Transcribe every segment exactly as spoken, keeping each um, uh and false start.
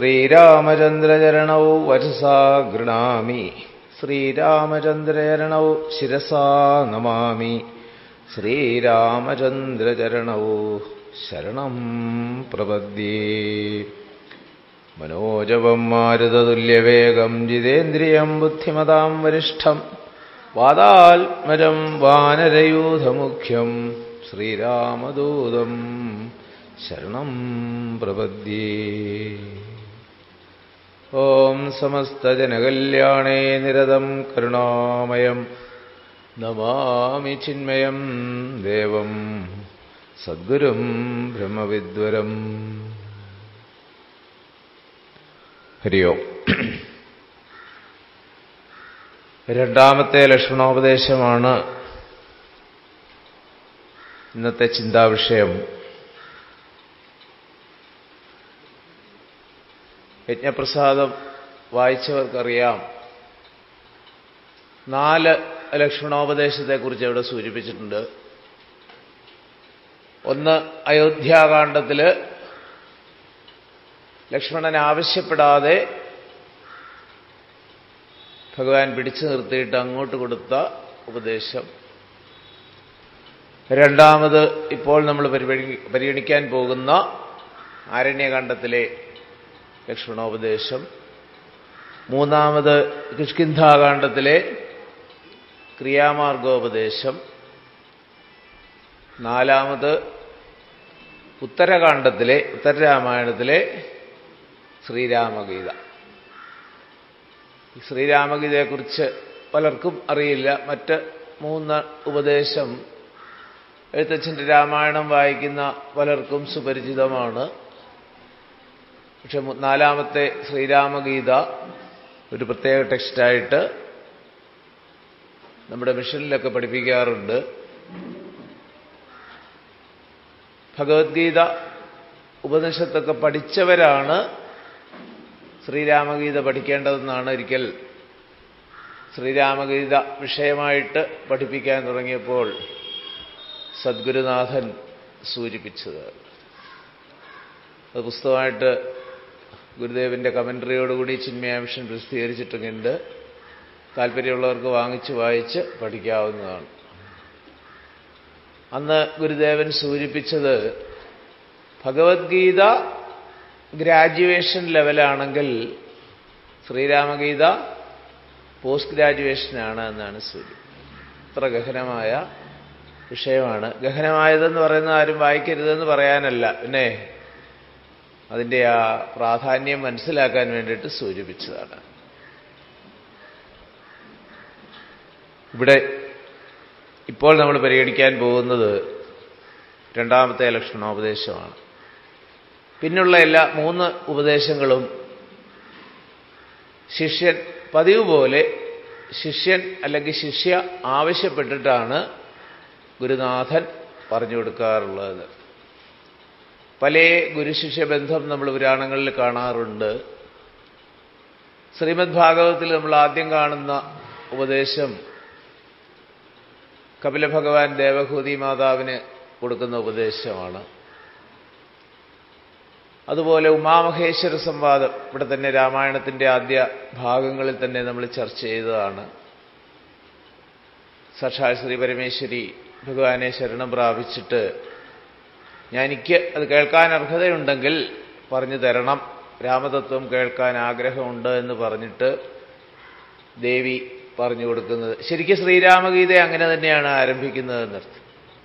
ശ്രീരാമചന്ദ്രചരണൗ വചസാ ഗൃണാമി ശ്രീരാമചന്ദ്രചരണൗ ശിരസാ നമാമി ശ്രീരാമചന്ദ്രചരണൗ ശരണം പ്രപദ്യേ. മനോജവം മാരുതതുല്യവേഗം ജിതേന്ദ്രിയം ബുദ്ധിമതാം വരിഷ്ഠം വാതാത്മജം വാനരയൂഥമുഖ്യം ശ്രീരാമദൂതം ശരണം പ്രപദ്യേ. ഓം സമസ്തജനകല്യാണേ നിരതം കരുണാമയം നമാമി ചിന്മയം ദേവം സദ്ഗുരും ബ്രഹ്മവിദ്വരം. ഹരി ഓം. രണ്ടാമത്തെ ലക്ഷ്മണോപദേശമാണ് ഇന്നത്തെ ചിന്താവിഷയം. യജ്ഞപ്രസാദം വായിച്ചവർക്കറിയാം, നാല് ലക്ഷ്മണോപദേശത്തെക്കുറിച്ച് ഇവിടെ സൂചിപ്പിച്ചിട്ടുണ്ട്. ഒന്ന്, അയോധ്യാകാണ്ഡത്തില് ലക്ഷ്മണൻ ആവശ്യപ്പെടാതെ ഭഗവാൻ പിടിച്ചു നിർത്തിയിട്ട് അങ്ങോട്ട് കൊടുത്ത ഉപദേശം. രണ്ടാമത്, ഇപ്പോൾ നമ്മൾ പരിഗണിക്കാൻ പോകുന്ന ആരണ്യകാണ്ഡത്തിലെ ലക്ഷ്മണോപദേശം. മൂന്നാമത്, കിഷ്കിന്ധാകാണ്ഡത്തിലെ ക്രിയാമാർഗോപദേശം. നാലാമത്, ഉത്തരകാണ്ഡത്തിലെ ഉത്തരരാമായണത്തിലെ ശ്രീരാമഗീത. ശ്രീരാമഗീതയെക്കുറിച്ച് പലർക്കും അറിയില്ല. മറ്റ് മൂന്ന് ഉപദേശം എഴുത്തച്ഛൻ്റെ രാമായണം വായിക്കുന്ന പലർക്കും സുപരിചിതമാണ്. പക്ഷെ നാലാമത്തെ ശ്രീരാമഗീത ഒരു പ്രത്യേക ടെക്സ്റ്റായിട്ട് നമ്മുടെ മിഷനിലൊക്കെ പഠിപ്പിക്കാറുണ്ട്. ഭഗവത്ഗീത ഉപനിഷത്തൊക്കെ പഠിച്ചവരാണ് ശ്രീരാമഗീത പഠിക്കേണ്ടതെന്നാണ് ഒരിക്കൽ ശ്രീരാമഗീത വിഷയമായിട്ട് പഠിപ്പിക്കാൻ തുടങ്ങിയപ്പോൾ സദ്ഗുരുനാഥൻ സൂചിപ്പിച്ചത്. അത് പുസ്തകമായിട്ട് ഗുരുദേവന്റെ കമന്ററിയോടുകൂടി ചിന്മയ മിഷൻ പ്രസിദ്ധീകരിച്ചിട്ടുണ്ട്. താല്പര്യമുള്ളവർക്ക് വാങ്ങിച്ച് വായിച്ച് പഠിക്കാവുന്നതാണ്. അന്ന് ഗുരുദേവൻ സൂചിപ്പിച്ചത്, ഭഗവത്ഗീത ഗ്രാജുവേഷൻ ലെവലാണെങ്കിൽ ശ്രീരാമഗീത പോസ്റ്റ് ഗ്രാജുവേഷനാണ് എന്നാണ് സൂചിപ്പിച്ചത്. അത്ര ഗഹനമായ വിഷയമാണ്. ഗഹനമായതെന്ന് പറയുന്നത് ആരും വായിക്കരുതെന്ന് പറയാനല്ല, പിന്നെ അതിൻ്റെ ആ പ്രാധാന്യം മനസ്സിലാക്കാൻ വേണ്ടിയിട്ട് സൂചിപ്പിച്ചതാണ്. ഇവിടെ ഇപ്പോൾ നമ്മൾ പരിഗണിക്കാൻ പോകുന്നത് രണ്ടാമത്തെ ലക്ഷ്മണോപദേശമാണ്. പിന്നുള്ള എല്ലാ മൂന്ന് ഉപദേശങ്ങളും ശിഷ്യൻ പതിവ് പോലെ ശിഷ്യൻ അല്ലെങ്കിൽ ശിഷ്യ ആവശ്യപ്പെട്ടിട്ടാണ് ഗുരുനാഥൻ പറഞ്ഞു കൊടുക്കാറുള്ളത്. പല ഗുരുശിഷ്യ ബന്ധം നമ്മൾ പുരാണങ്ങളിൽ കാണാറുണ്ട്. ശ്രീമദ് ഭാഗവതത്തിൽ നമ്മൾ ആദ്യം കാണുന്ന ഉപദേശം കപില ഭഗവാൻ ദേവഹൂതി മാതാവിന് കൊടുക്കുന്ന ഉപദേശമാണ്. അതുപോലെ ഉമാമഹേശ്വര സംവാദം ഇവിടെ തന്നെ രാമായണത്തിൻ്റെ ആദ്യ ഭാഗങ്ങളിൽ തന്നെ നമ്മൾ ചർച്ച ചെയ്തതാണ്. സാക്ഷാൽ ശ്രീ പരമേശ്വരി ഭഗവാനെ ശരണം പ്രാപിച്ചിട്ട്, ഞാൻ എനിക്ക് അത് കേൾക്കാൻ അർഹതയുണ്ടെങ്കിൽ പറഞ്ഞു തരണം, രാമതത്വം കേൾക്കാൻ ആഗ്രഹമുണ്ട് എന്ന് പറഞ്ഞിട്ട് ദേവി പറഞ്ഞു കൊടുക്കുന്നത്. ശരിക്കും ശ്രീരാമഗീത അങ്ങനെ തന്നെയാണ് ആരംഭിക്കുന്നതെന്നർത്ഥം.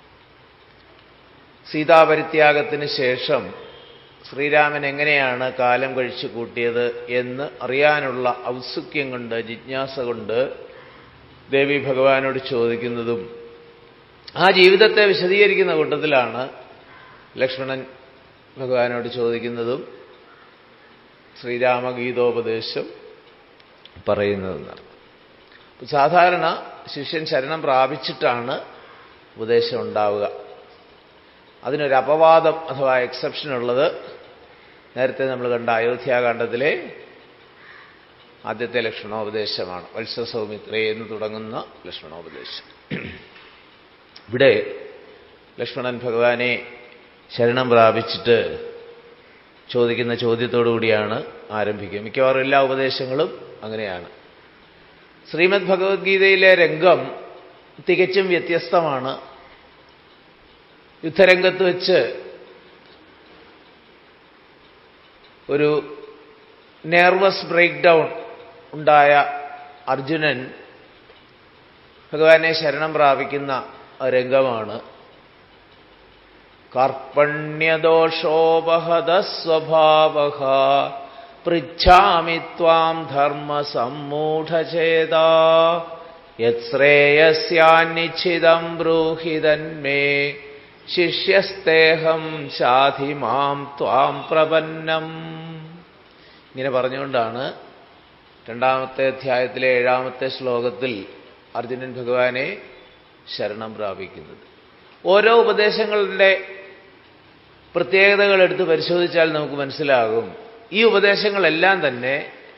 സീതാപരിത്യാഗത്തിന് ശേഷം ശ്രീരാമൻ എങ്ങനെയാണ് കാലം കഴിച്ചു കൂട്ടിയത് എന്ന് അറിയാനുള്ള ഔത്സുക്യം കൊണ്ട്, ജിജ്ഞാസ കൊണ്ട് ദേവി ഭഗവാനോട് ചോദിക്കുന്നതും ആ ജീവിതത്തെ വിശദീകരിക്കുന്ന കൂട്ടത്തിലാണ് ലക്ഷ്മണൻ ഭഗവാനോട് ചോദിക്കുന്നതും ശ്രീരാമഗീതോപദേശം പറയുന്നതെന്നാണ്. സാധാരണ ശിഷ്യൻ ശരണം പ്രാപിച്ചിട്ടാണ് ഉപദേശം ഉണ്ടാവുക. അതിനൊരു അപവാദം അഥവാ എക്സെപ്ഷൻ ഉള്ളത് നേരത്തെ നമ്മൾ കണ്ട അയോധ്യാകാണ്ഡത്തിലെ ആദ്യത്തെ ലക്ഷ്മണോപദേശമാണ്. വത്സസൗമിത്രേ എന്ന് തുടങ്ങുന്ന ലക്ഷ്മണോപദേശം. ഇവിടെ ലക്ഷ്മണൻ ഭഗവാനെ ശരണം പ്രാപിച്ചിട്ട് ചോദിക്കുന്ന ചോദ്യത്തോടു കൂടിയാണ് ആരംഭിക്കുക. മിക്കവാറും എല്ലാ ഉപദേശങ്ങളും അങ്ങനെയാണ്. ശ്രീമദ് ഭഗവത്ഗീതയിലെ രംഗം തികച്ചും വ്യത്യസ്തമാണ്. യുദ്ധരംഗത്ത് വെച്ച് ഒരു നെർവസ് ബ്രേക്ക് ഡൗൺ ഉണ്ടായ അർജുനൻ ഭഗവാനെ ശരണം പ്രാപിക്കുന്ന രംഗമാണ്. കാർപ്പണ്യദോഷോപഹത സ്വഭാവഃ പൃച്ഛാമി ത്വാം ധർമ്മസമ്മൂഢചേതാ യത്ശ്രേയസ്യാന്നിച്ഛിതം ബ്രൂഹി തന്മേ ശിഷ്യസ്തേഹം ശാധി മാം ത്വാം പ്രപന്നം. ഇങ്ങനെ പറഞ്ഞുകൊണ്ടാണ് രണ്ടാമത്തെ അധ്യായത്തിലെ ഏഴാമത്തെ ശ്ലോകത്തിൽ അർജുനൻ ഭഗവാനെ ശരണം പ്രാപിക്കുന്നത്. ഓരോ ഉപദേശങ്ങളുടെ പ്രത്യേകതകൾ എടുത്ത് പരിശോധിച്ചാൽ നമുക്ക് മനസ്സിലാകും, ഈ ഉപദേശങ്ങളെല്ലാം തന്നെ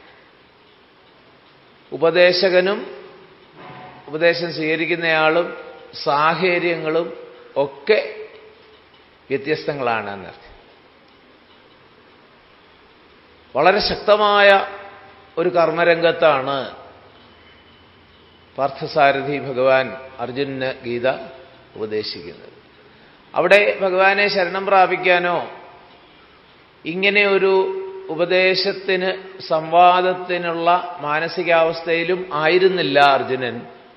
ഉപദേശകനും ഉപദേശം സ്വീകരിക്കുന്നയാളും സാഹചര്യങ്ങളും ഒക്കെ വ്യത്യസ്തങ്ങളാണ് എന്നർത്ഥം. വളരെ ശക്തമായ ഒരു കർമ്മരംഗത്താണ് പാർത്ഥസാരഥി ഭഗവാൻ അർജുനന് ഗീത ഉപദേശിക്കുന്നത്. അവിടെ ഭഗവാനെ ശരണം പ്രാപിക്കാനോ ഇങ്ങനെ ഒരു ഉപദേശത്തിന് സംവാദത്തിനുള്ള മാനസികാവസ്ഥയിലും ആയിരുന്നില്ല അർജുനൻ.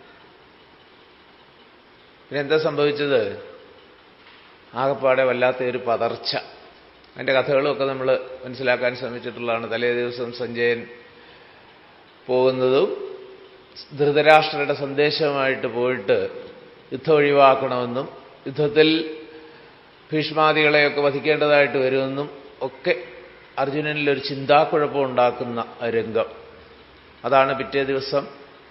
പിന്നെന്താ സംഭവിച്ചത്? ആകപ്പാടെ വല്ലാത്ത ഒരു പതർച്ച. അതിൻ്റെ കഥകളുമൊക്കെ നമ്മൾ മനസ്സിലാക്കാൻ ശ്രമിച്ചിട്ടുള്ളതാണ്. തലേ ദിവസം സഞ്ജയൻ പോകുന്നതും ധൃതരാഷ്ട്രരുടെ സന്ദേശമായിട്ട് പോയിട്ട് യുദ്ധം ഒഴിവാക്കണമെന്നും യുദ്ധത്തിൽ ഭീഷ്മാദികളെയൊക്കെ വധിക്കേണ്ടതായിട്ട് വരുമെന്നും ഒക്കെ അർജുനനിലൊരു ചിന്താക്കുഴപ്പം ഉണ്ടാക്കുന്ന രംഗം. അതാണ് പിറ്റേ ദിവസം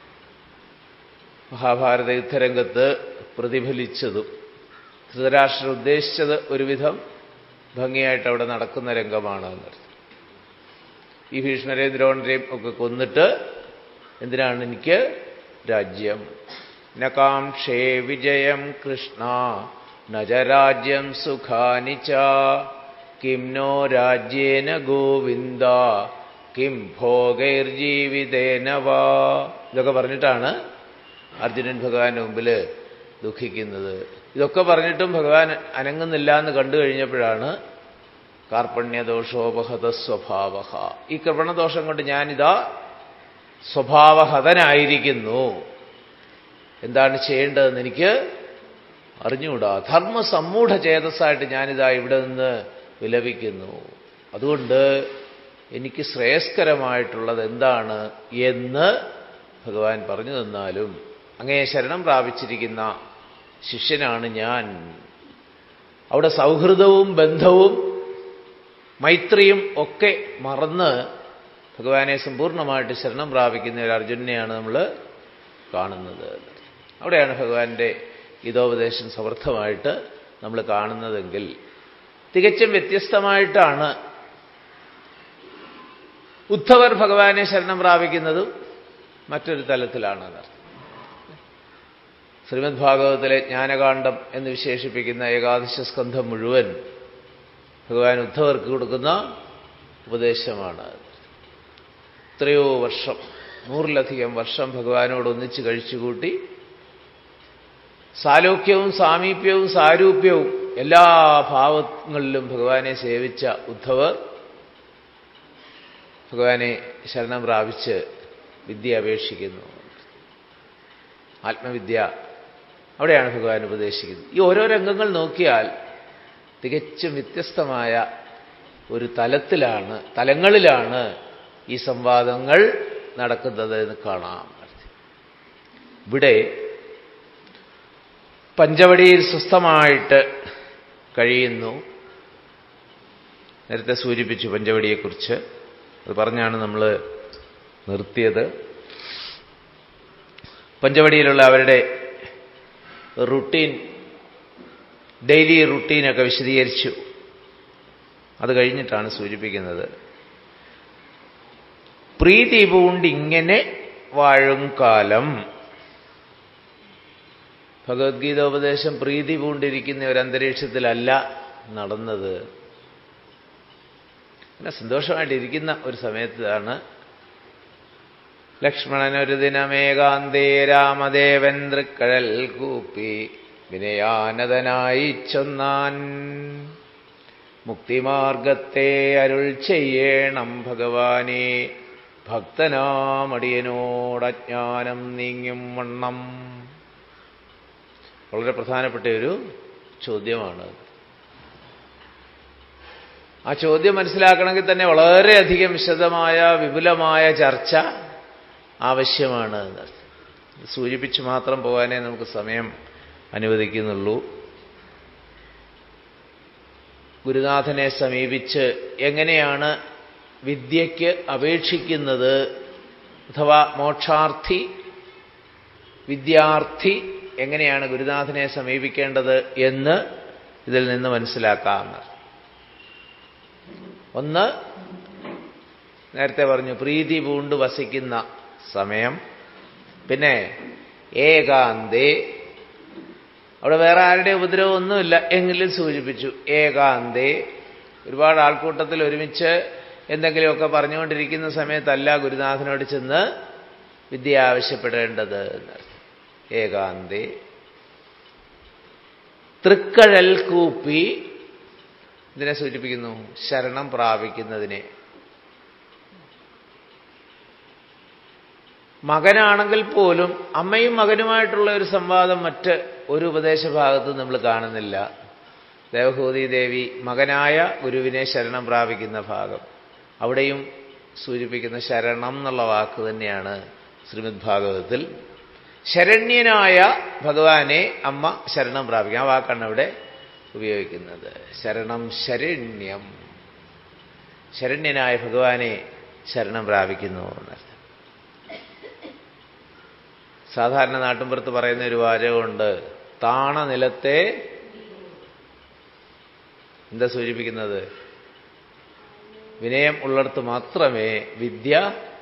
മഹാഭാരത യുദ്ധരംഗത്ത് പ്രതിഫലിച്ചതും. ധൃതരാഷ്ട്രർ ഉദ്ദേശിച്ചത് ഒരുവിധം ഭംഗിയായിട്ട് അവിടെ നടക്കുന്ന രംഗമാണ് എന്നർത്ഥം. ഈ ഭീഷ്മരെയും ദ്രോണരെയും ഒക്കെ കൊന്നിട്ട് എന്തിനാണ് എനിക്ക് രാജ്യം? നകാംക്ഷേ വിജയം കൃഷ്ണ നജരാജ്യം സുഖാനി ച കിം നോ രാജ്യേന ഗോവിന്ദ കിം ഭോഗൈർജീവിതേന വാ. ഇതൊക്കെ പറഞ്ഞിട്ടാണ് അർജുനൻ ഭഗവാന്റെ മുമ്പിൽ ദുഃഖിക്കുന്നത്. ഇതൊക്കെ പറഞ്ഞിട്ടും ഭഗവാൻ അനങ്ങുന്നില്ല എന്ന് കണ്ടു കഴിഞ്ഞപ്പോഴാണ് കാർപ്പണ്യദോഷോപഹത സ്വഭാവഃ, ഈ കൃപണദോഷം കൊണ്ട് ഞാനിതാ സ്വഭാവഹതനായിരിക്കുന്നു, എന്താണ് ചെയ്യേണ്ടതെന്ന് എനിക്ക് അറിഞ്ഞുകൂടാ, ധർമ്മസമ്മൂഢ ചേതസ്സായിട്ട് ഞാനിതാ ഇവിടെ നിന്ന് വിലപിക്കുന്നു. അതുകൊണ്ട് എനിക്ക് ശ്രേയസ്കരമായിട്ടുള്ളത് എന്താണ് എന്ന് ഭഗവാൻ പറഞ്ഞു തന്നാലും അങ്ങേ ശരണം പ്രാപിച്ചിരിക്കുന്ന ശിഷ്യനാണ് ഞാൻ. അവിടെ സൗഹൃദവും ബന്ധവും മൈത്രിയും ഒക്കെ മറന്ന് ഭഗവാനെ സമ്പൂർണ്ണമായിട്ട് ശരണം പ്രാപിക്കുന്ന ഒരു അർജുനനെയാണ് നമ്മൾ കാണുന്നത്. അവിടെയാണ് ഭഗവാന്റെ ഗീതോപദേശം സമർത്ഥമായിട്ട് നമ്മൾ കാണുന്നതെങ്കിൽ തികച്ചും വ്യത്യസ്തമായിട്ടാണ് ഉദ്ധവർ ഭഗവാനെ ശരണം പ്രാപിക്കുന്നതും മറ്റൊരു തലത്തിലാണ് എന്നർത്ഥം. ശ്രീമദ് ഭാഗവതത്തിലെ ജ്ഞാനകാണ്ഡം എന്ന് വിശേഷിപ്പിക്കുന്ന ഏകാദശ സ്കന്ധം മുഴുവൻ ഭഗവാൻ ഉദ്ധവർക്ക് കൊടുക്കുന്ന ഉപദേശമാണ്. എത്രയോ വർഷം, നൂറിലധികം വർഷം ഭഗവാനോട് ഒന്നിച്ച് കഴിച്ചുകൂട്ടി സാലോക്യവും സാമീപ്യവും സാരൂപ്യവും എല്ലാ ഭാവങ്ങളിലും ഭഗവാനെ സേവിച്ച ഉദ്ധവർ ഭഗവാനെ ശരണം പ്രാപിച്ച് വിദ്യ അപേക്ഷിക്കുന്നു. ആത്മവിദ്യ അവിടെയാണ് ഭഗവാൻ ഉപദേശിക്കുന്നത്. ഈ ഓരോ രംഗങ്ങൾ നോക്കിയാൽ തികച്ചും വ്യത്യസ്തമായ ഒരു തലത്തിലാണ് തലങ്ങളിലാണ് ഈ സംവാദങ്ങൾ നടക്കുന്നത് എന്ന് കാണാം. ഇവിടെ പഞ്ചവടിയിൽ സ്വസ്ഥമായിട്ട് കഴിയുന്നു. നേരത്തെ സൂചിപ്പിച്ചു പഞ്ചവടിയെക്കുറിച്ച്, അത് പറഞ്ഞാണ് നമ്മൾ നിർത്തിയത്. പഞ്ചവടിയിലുള്ള അവരുടെ റുട്ടീൻ, ഡെയിലി റുട്ടീനൊക്കെ വിശദീകരിച്ചു. അത് കഴിഞ്ഞിട്ടാണ് സൂചിപ്പിക്കുന്നത്, പ്രീതി പൂണ്ടിങ്ങനെ വാഴും കാലം. ഭഗവത്ഗീതോപദേശം പ്രീതി പൂണ്ടിരിക്കുന്ന ഒരു അന്തരീക്ഷത്തിലല്ല നടന്നത്. പിന്നെ സന്തോഷമായിട്ടിരിക്കുന്ന ഒരു സമയത്താണ് ലക്ഷ്മണനൊരു ദിനമേകാന്തേ രാമദേവൻ തൃക്കഴൽ കൂപ്പി വിനയാനതനായി ചൊന്നാൻ, മുക്തിമാർഗത്തെ അരുൾ ചെയ്യേണം ഭഗവാനെ, ഭക്തനാമടിയനോടജ്ഞാനം നീങ്ങും വണ്ണം. വളരെ പ്രധാനപ്പെട്ട ഒരു ചോദ്യമാണ്. ആ ചോദ്യം മനസ്സിലാക്കണമെങ്കിൽ തന്നെ വളരെയധികം വിശദമായ വിപുലമായ ചർച്ച ആവശ്യമാണ്. സൂചിപ്പിച്ച് മാത്രം പോകാനേ നമുക്ക് സമയം അനുവദിക്കുന്നുള്ളൂ. ഗുരുനാഥനെ സമീപിച്ച് എങ്ങനെയാണ് വിദ്യയ്ക്ക് അപേക്ഷിക്കുന്നത്, അഥവാ മോക്ഷാർത്ഥി വിദ്യാർത്ഥി എങ്ങനെയാണ് ഗുരുനാഥനെ സമീപിക്കേണ്ടത് എന്ന് ഇതിൽ നിന്ന് മനസ്സിലാക്കാം. ഒന്ന്, നേരത്തെ പറഞ്ഞു, പ്രീതി പൂണ്ട് വസിക്കുന്ന സമയം. പിന്നെ ഏകാന്തേ, അവിടെ വേറെ ആരുടെ ഉപദ്രവം ഒന്നുമില്ല എങ്കിലും സൂചിപ്പിച്ചു. ഏകാന്തേ, ഒരുപാട് ആൾക്കൂട്ടത്തിൽ ഒരുമിച്ച് എന്തെങ്കിലുമൊക്കെ പറഞ്ഞുകൊണ്ടിരിക്കുന്ന സമയത്തല്ല ഗുരുനാഥനോട് ചെന്ന് വിദ്യ ആവശ്യപ്പെടേണ്ടത് എന്നർത്ഥം. ഏകാന്തേ. തൃക്കഴൽ കൂപ്പി, ഇതിനെ സൂചിപ്പിക്കുന്നു, ശരണം പ്രാപിക്കുന്നതിനെ. മകനാണെങ്കിൽ പോലും അമ്മയും മകനുമായിട്ടുള്ള ഒരു സംവാദം മറ്റ് ഒരു ഉപദേശഭാഗത്തും നമ്മൾ കാണുന്നില്ല. ദേവഹൂതി ദേവി മകനായ ഗുരുവിനെ ശരണം പ്രാപിക്കുന്ന ഭാഗം അവിടെയും സൂചിപ്പിക്കുന്ന ശരണം എന്നുള്ള വാക്ക് തന്നെയാണ് ശ്രീമദ് ഭാഗവതത്തിൽ. ശരണ്യനായ ഭഗവാനെ അമ്മ ശരണം പ്രാപിക്കുക, ആ വാക്കാണ് ഇവിടെ ഉപയോഗിക്കുന്നത്. ശരണം ശരണ്യം, ശരണ്യനായ ഭഗവാനെ ശരണം പ്രാപിക്കുന്നു എന്നർത്ഥം. സാധാരണ നാട്ടിൻപുറത്ത് പറയുന്ന ഒരു വാചകമുണ്ട്, താണ നിലത്തെ എന്താ സൂചിപ്പിക്കുന്നത്? വിനയം ഉള്ളിടത്ത് മാത്രമേ വിദ്യ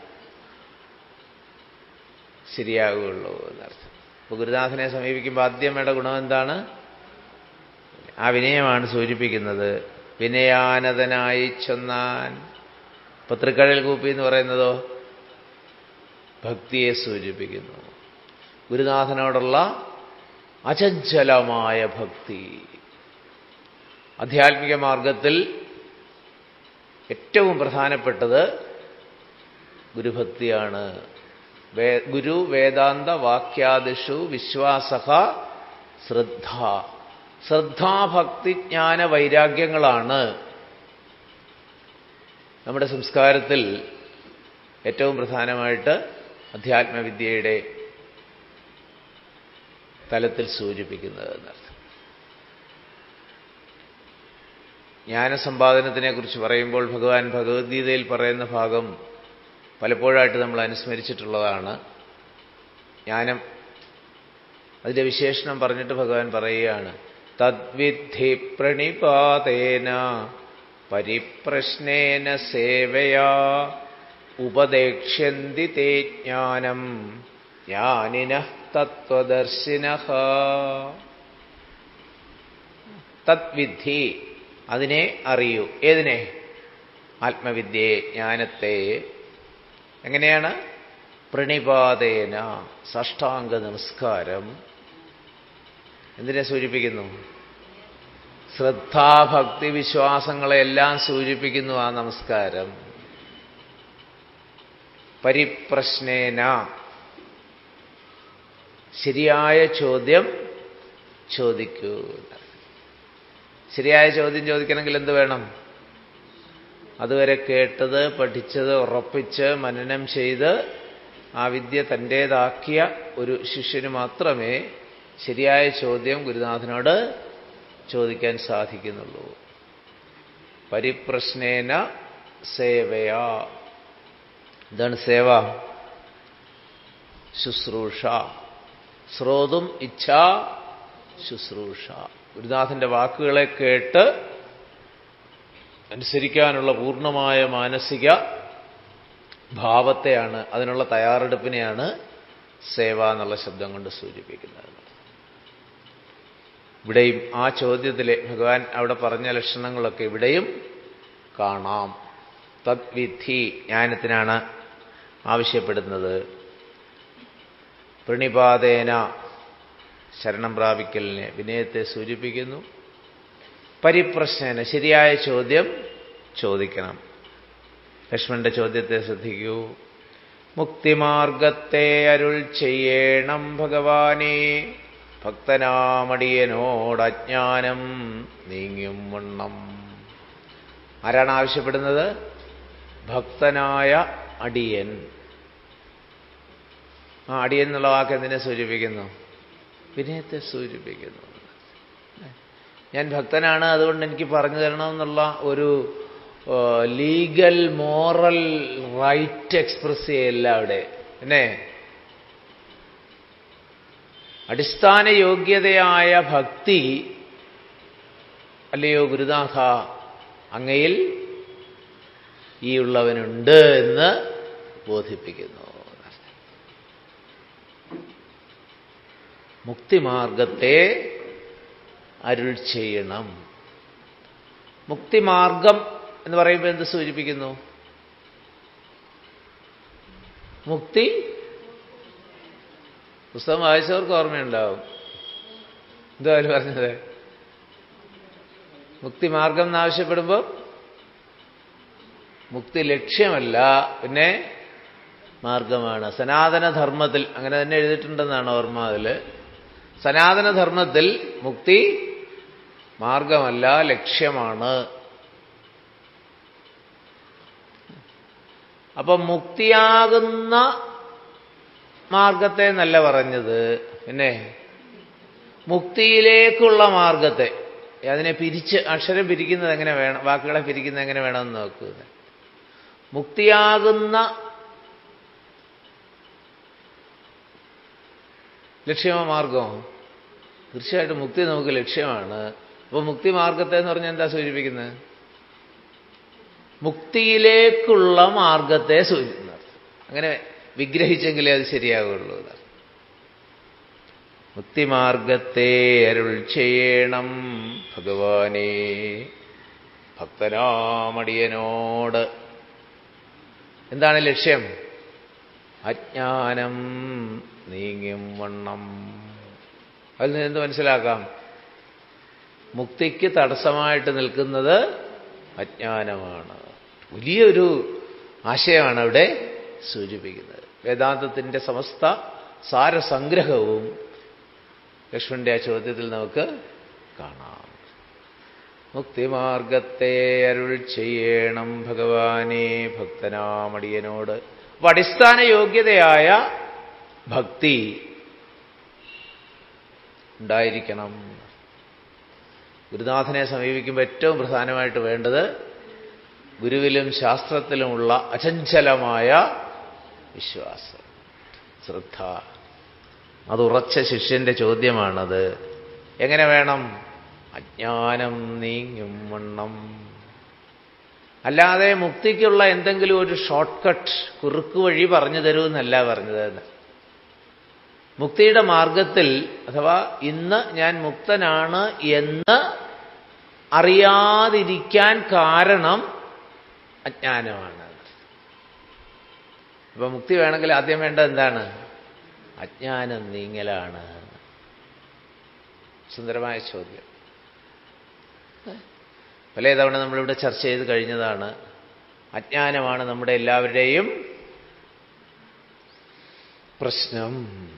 ശരിയാകുകയുള്ളൂ എന്നർത്ഥം. അപ്പോൾ ഗുരുനാഥനെ സമീപിക്കുമ്പോൾ ആദ്യം വേണ്ട ഗുണം എന്താണ്? ആ വിനയമാണ് സൂചിപ്പിക്കുന്നത്. വിനയാനതനായി ചൊന്നാൻ. പത്രിക്കഴൽ കൂപ്പി എന്ന് പറയുന്നതോ ഭക്തിയെ സൂചിപ്പിക്കുന്നു. ഗുരുനാഥനോടുള്ള അചഞ്ചലമായ ഭക്തി. ആധ്യാത്മിക മാർഗത്തിൽ ഏറ്റവും പ്രധാനപ്പെട്ടത് ഗുരുഭക്തിയാണ്. ഗുരു വേദാന്ത വാക്യാദിഷു വിശ്വാസഃ ശ്രദ്ധ. ശ്രദ്ധാഭക്തി ജ്ഞാന വൈരാഗ്യങ്ങളാണ് നമ്മുടെ സംസ്കാരത്തിൽ ഏറ്റവും പ്രധാനമായിട്ട് അധ്യാത്മവിദ്യയുടെ തലത്തിൽ സൂചിപ്പിക്കുന്നത് എന്നർത്ഥം. ജ്ഞാനസമ്പാദനത്തിനെക്കുറിച്ച് പറയുമ്പോൾ ഭഗവാൻ ഭഗവത്ഗീതയിൽ പറയുന്ന ഭാഗം പലപ്പോഴായിട്ട് നമ്മൾ അനുസ്മരിച്ചിട്ടുള്ളതാണ്. ജ്ഞാനം, അതിൻ്റെ വിശേഷണം പറഞ്ഞിട്ട് ഭഗവാൻ പറയുകയാണ്, തദ്വിദ്ധി പ്രണിപാതേന പരിപ്രശ്നേന സേവയാ ഉപദേക്ഷ്യന്തി തേ ജ്ഞാനം ജ്ഞാനിനഃ തത്വദർശിനഃ. തദ്വിദ്ധി, അതിനെ അറിയൂ. ഏതിനെ? ആത്മവിദ്യയെ, ജ്ഞാനത്തെ. എങ്ങനെയാണ്? പ്രണിപാതേന, സാഷ്ടാംഗ നമസ്കാരം. എന്തിനെ സൂചിപ്പിക്കുന്നു? ശ്രദ്ധാഭക്തി വിശ്വാസങ്ങളെല്ലാം സൂചിപ്പിക്കുന്നു ആ നമസ്കാരം. പരിപ്രശ്നേന, ശരിയായ ചോദ്യം ചോദിക്കൂ. ശരിയായ ചോദ്യം ചോദിക്കണമെങ്കിൽ എന്ത് വേണം? അതുവരെ കേട്ടത് പഠിച്ചത് ഉറപ്പിച്ച് മനനം ചെയ്ത് ആ വിദ്യ തൻ്റേതാക്കിയ ഒരു ശിഷ്യന് മാത്രമേ ശരിയായ ചോദ്യം ഗുരുനാഥനോട് ചോദിക്കാൻ സാധിക്കുന്നുള്ളൂ. പരിപ്രശ്നേന സേവയാ. ഇതാണ് സേവ. ശുശ്രൂഷ. ശ്രോതും ഇച്ഛാ ശുശ്രൂഷ. ഗുരുനാഥന്റെ വാക്കുകളെ കേട്ട് അനുസരിക്കാനുള്ള പൂർണ്ണമായ മാനസിക ഭാവത്തെയാണ്, അതിനുള്ള തയ്യാറെടുപ്പിനെയാണ് സേവ എന്നുള്ള ശബ്ദം കൊണ്ട് സൂചിപ്പിക്കുന്നത്. ഇവിടെയും ആ ചോദ്യത്തിലെ ഭഗവാൻ അവിടെ പറഞ്ഞ ലക്ഷണങ്ങളൊക്കെ ഇവിടെയും കാണാം. തദ്വിധി ജ്ഞാനത്തിനാണ് ആവശ്യപ്പെടുന്നത്. പ്രണിപാതേന ശരണം പ്രാപിക്കലിനെ വിനയത്തെ സൂചിപ്പിക്കുന്നു. പരിപ്രശ്നേന ശരിയായ ചോദ്യം ചോദിക്കണം. ലക്ഷ്മണന്റെ ചോദ്യത്തെ ശ്രദ്ധിക്കൂ. മുക്തിമാർഗത്തെ അരുൾ ചെയ്യണം ഭഗവാനേ, ഭക്തനാമടിയനോട് അജ്ഞാനം നീങ്ങും വണ്ണം. ആരാണ് ആവശ്യപ്പെടുന്നത്? ഭക്തനായ അടിയൻ. ആ അടിയൻ എന്നുള്ള വാക്ക് എന്തിനെ സൂചിപ്പിക്കുന്നു? വിനയത്തെ സൂചിപ്പിക്കുന്നു. ഞാൻ ഭക്തനാണ്, അതുകൊണ്ട് എനിക്ക് പറഞ്ഞു തരണമെന്നുള്ള ഒരു ലീഗൽ മോറൽ റൈറ്റ് എക്സ്പ്രസ് ചെയ്യല്ല അവിടെ. പിന്നെ അടിസ്ഥാന യോഗ്യതയായ ഭക്തി, അല്ലയോ ഗുരുനാഥ അങ്ങയിൽ ഈ ഉള്ളവനുണ്ട് എന്ന് ബോധിപ്പിക്കുന്നു. മുക്തിമാർഗത്തെ അരുൾ ചെയ്യണം. മുക്തിമാർഗം എന്ന് പറയുമ്പോൾ എന്ത് സൂചിപ്പിക്കുന്നു? മുക്തി പുസ്തകം വായിച്ചവർക്ക് ഓർമ്മയുണ്ടാവും. എന്താ അവർ പറഞ്ഞത്? മുക്തിമാർഗം എന്നാവശ്യപ്പെടുമ്പോൾ മുക്തി ലക്ഷ്യമല്ല, പിന്നെ മാർഗമാണ്. സനാതനധർമ്മത്തിൽ അങ്ങനെ തന്നെ എഴുതിയിട്ടുണ്ടെന്നാണ് ഓർമ്മ. അതിൽ സനാതനധർമ്മത്തിൽ മുക്തി മാർഗമല്ല, ലക്ഷ്യമാണ്. അപ്പം മുക്തിയാകുന്ന മാർഗത്തെ എന്നല്ല പറഞ്ഞത്, പിന്നെ മുക്തിയിലേക്കുള്ള മാർഗത്തെ. അതിനെ പിരിച്ച് അക്ഷരം പിരിക്കുന്നത് എങ്ങനെ വേണം, വാക്കുകളെ പിരിക്കുന്നത് എങ്ങനെ വേണമെന്ന് നോക്കുക. മുക്തിയാകുന്ന ലക്ഷ്യമോ മാർഗമോ? തീർച്ചയായിട്ടും മുക്തി നമുക്ക് ലക്ഷ്യമാണ്. അപ്പോൾ മുക്തി മാർഗത്തെ എന്ന് പറഞ്ഞാൽ എന്താ സൂചിപ്പിക്കുന്നത്? മുക്തിയിലേക്കുള്ള മാർഗത്തെ സൂചിപ്പിക്കുന്നത്. അങ്ങനെ വിഗ്രഹിച്ചെങ്കിലേ അത് ശരിയാവുള്ളൂ. മുക്തിമാർഗത്തെ അരുൾ ചെയ്യണം ഭഗവാനേ, ഭക്തനാമടിയനോട്. എന്താണ് ലക്ഷ്യം? അജ്ഞാനം നീങ്ങും വണ്ണം. അതിൽ നിന്ന് എന്ത് മനസ്സിലാക്കാം? മുക്തിക്ക് തടസ്സമായിട്ട് നിൽക്കുന്നത് അജ്ഞാനമാണ്. വലിയൊരു ആശയമാണ് അവിടെ സൂചിപ്പിക്കുന്നത്. വേദാന്തത്തിൻ്റെ സമസ്ത സാരസംഗ്രഹവും ലക്ഷ്മണന്റെ ആ ചോദ്യത്തിൽ നമുക്ക് കാണാം. മുക്തിമാർഗത്തെ അരുൾ ചെയ്യണം ഭഗവാനേ, ഭക്തനാമടിയനോട്. അപ്പൊ അടിസ്ഥാന യോഗ്യതയായ ഭക്തി ഉണ്ടായിരിക്കണം. ഗുരുനാഥനെ സമീപിക്കുമ്പോൾ ഏറ്റവും പ്രധാനമായിട്ട് വേണ്ടത് ഗുരുവിലും ശാസ്ത്രത്തിലുമുള്ള അചഞ്ചലമായ വിശ്വാസം, ശ്രദ്ധ. അത് ഉറച്ച ശിഷ്യന്റെ ചോദ്യമാണത്. എങ്ങനെ വേണം? അജ്ഞാനം നീങ്ങും വണ്ണം. അല്ലാതെ മുക്തിക്കുള്ള എന്തെങ്കിലും ഒരു ഷോർട്ട് കട്ട്, കുറുക്ക് വഴി പറഞ്ഞു തരൂ എന്നല്ല പറഞ്ഞത്. മുക്തിയുടെ മാർഗത്തിൽ, അഥവാ ഇന്ന് ഞാൻ മുക്തനാണ് എന്ന് അറിയാതിരിക്കാൻ കാരണം അജ്ഞാനമാണ്. അപ്പൊ മുക്തി വേണമെങ്കിൽ ആദ്യം വേണ്ടത് എന്താണ്? അജ്ഞാനം നീങ്ങലാണ്. സുന്ദരമായ ചോദ്യം. പല തവണ നമ്മളിവിടെ ചർച്ച ചെയ്ത് കഴിഞ്ഞതാണ്. അജ്ഞാനമാണ് നമ്മുടെ എല്ലാവരുടെയും പ്രശ്നം.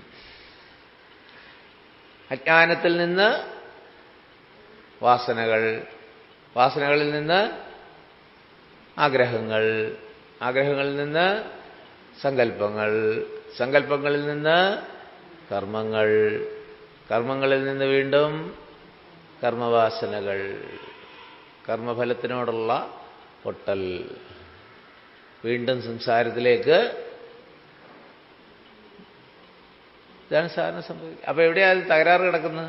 അജ്ഞാനത്തിൽ നിന്ന് വാസനകൾ, വാസനകളിൽ നിന്ന് ആഗ്രഹങ്ങൾ, ആഗ്രഹങ്ങളിൽ നിന്ന് സങ്കല്പങ്ങൾ, സങ്കല്പങ്ങളിൽ നിന്ന് കർമ്മങ്ങൾ, കർമ്മങ്ങളിൽ നിന്ന് വീണ്ടും കർമ്മവാസനകൾ, കർമ്മഫലത്തിനോടുള്ള പൊട്ടൽ, വീണ്ടും സംസാരത്തിലേക്ക്. ഇതാണ് സാധാരണ സംഭവിക്കുക. അപ്പൊ എവിടെയാണ് തകരാറ് കിടക്കുന്നത്?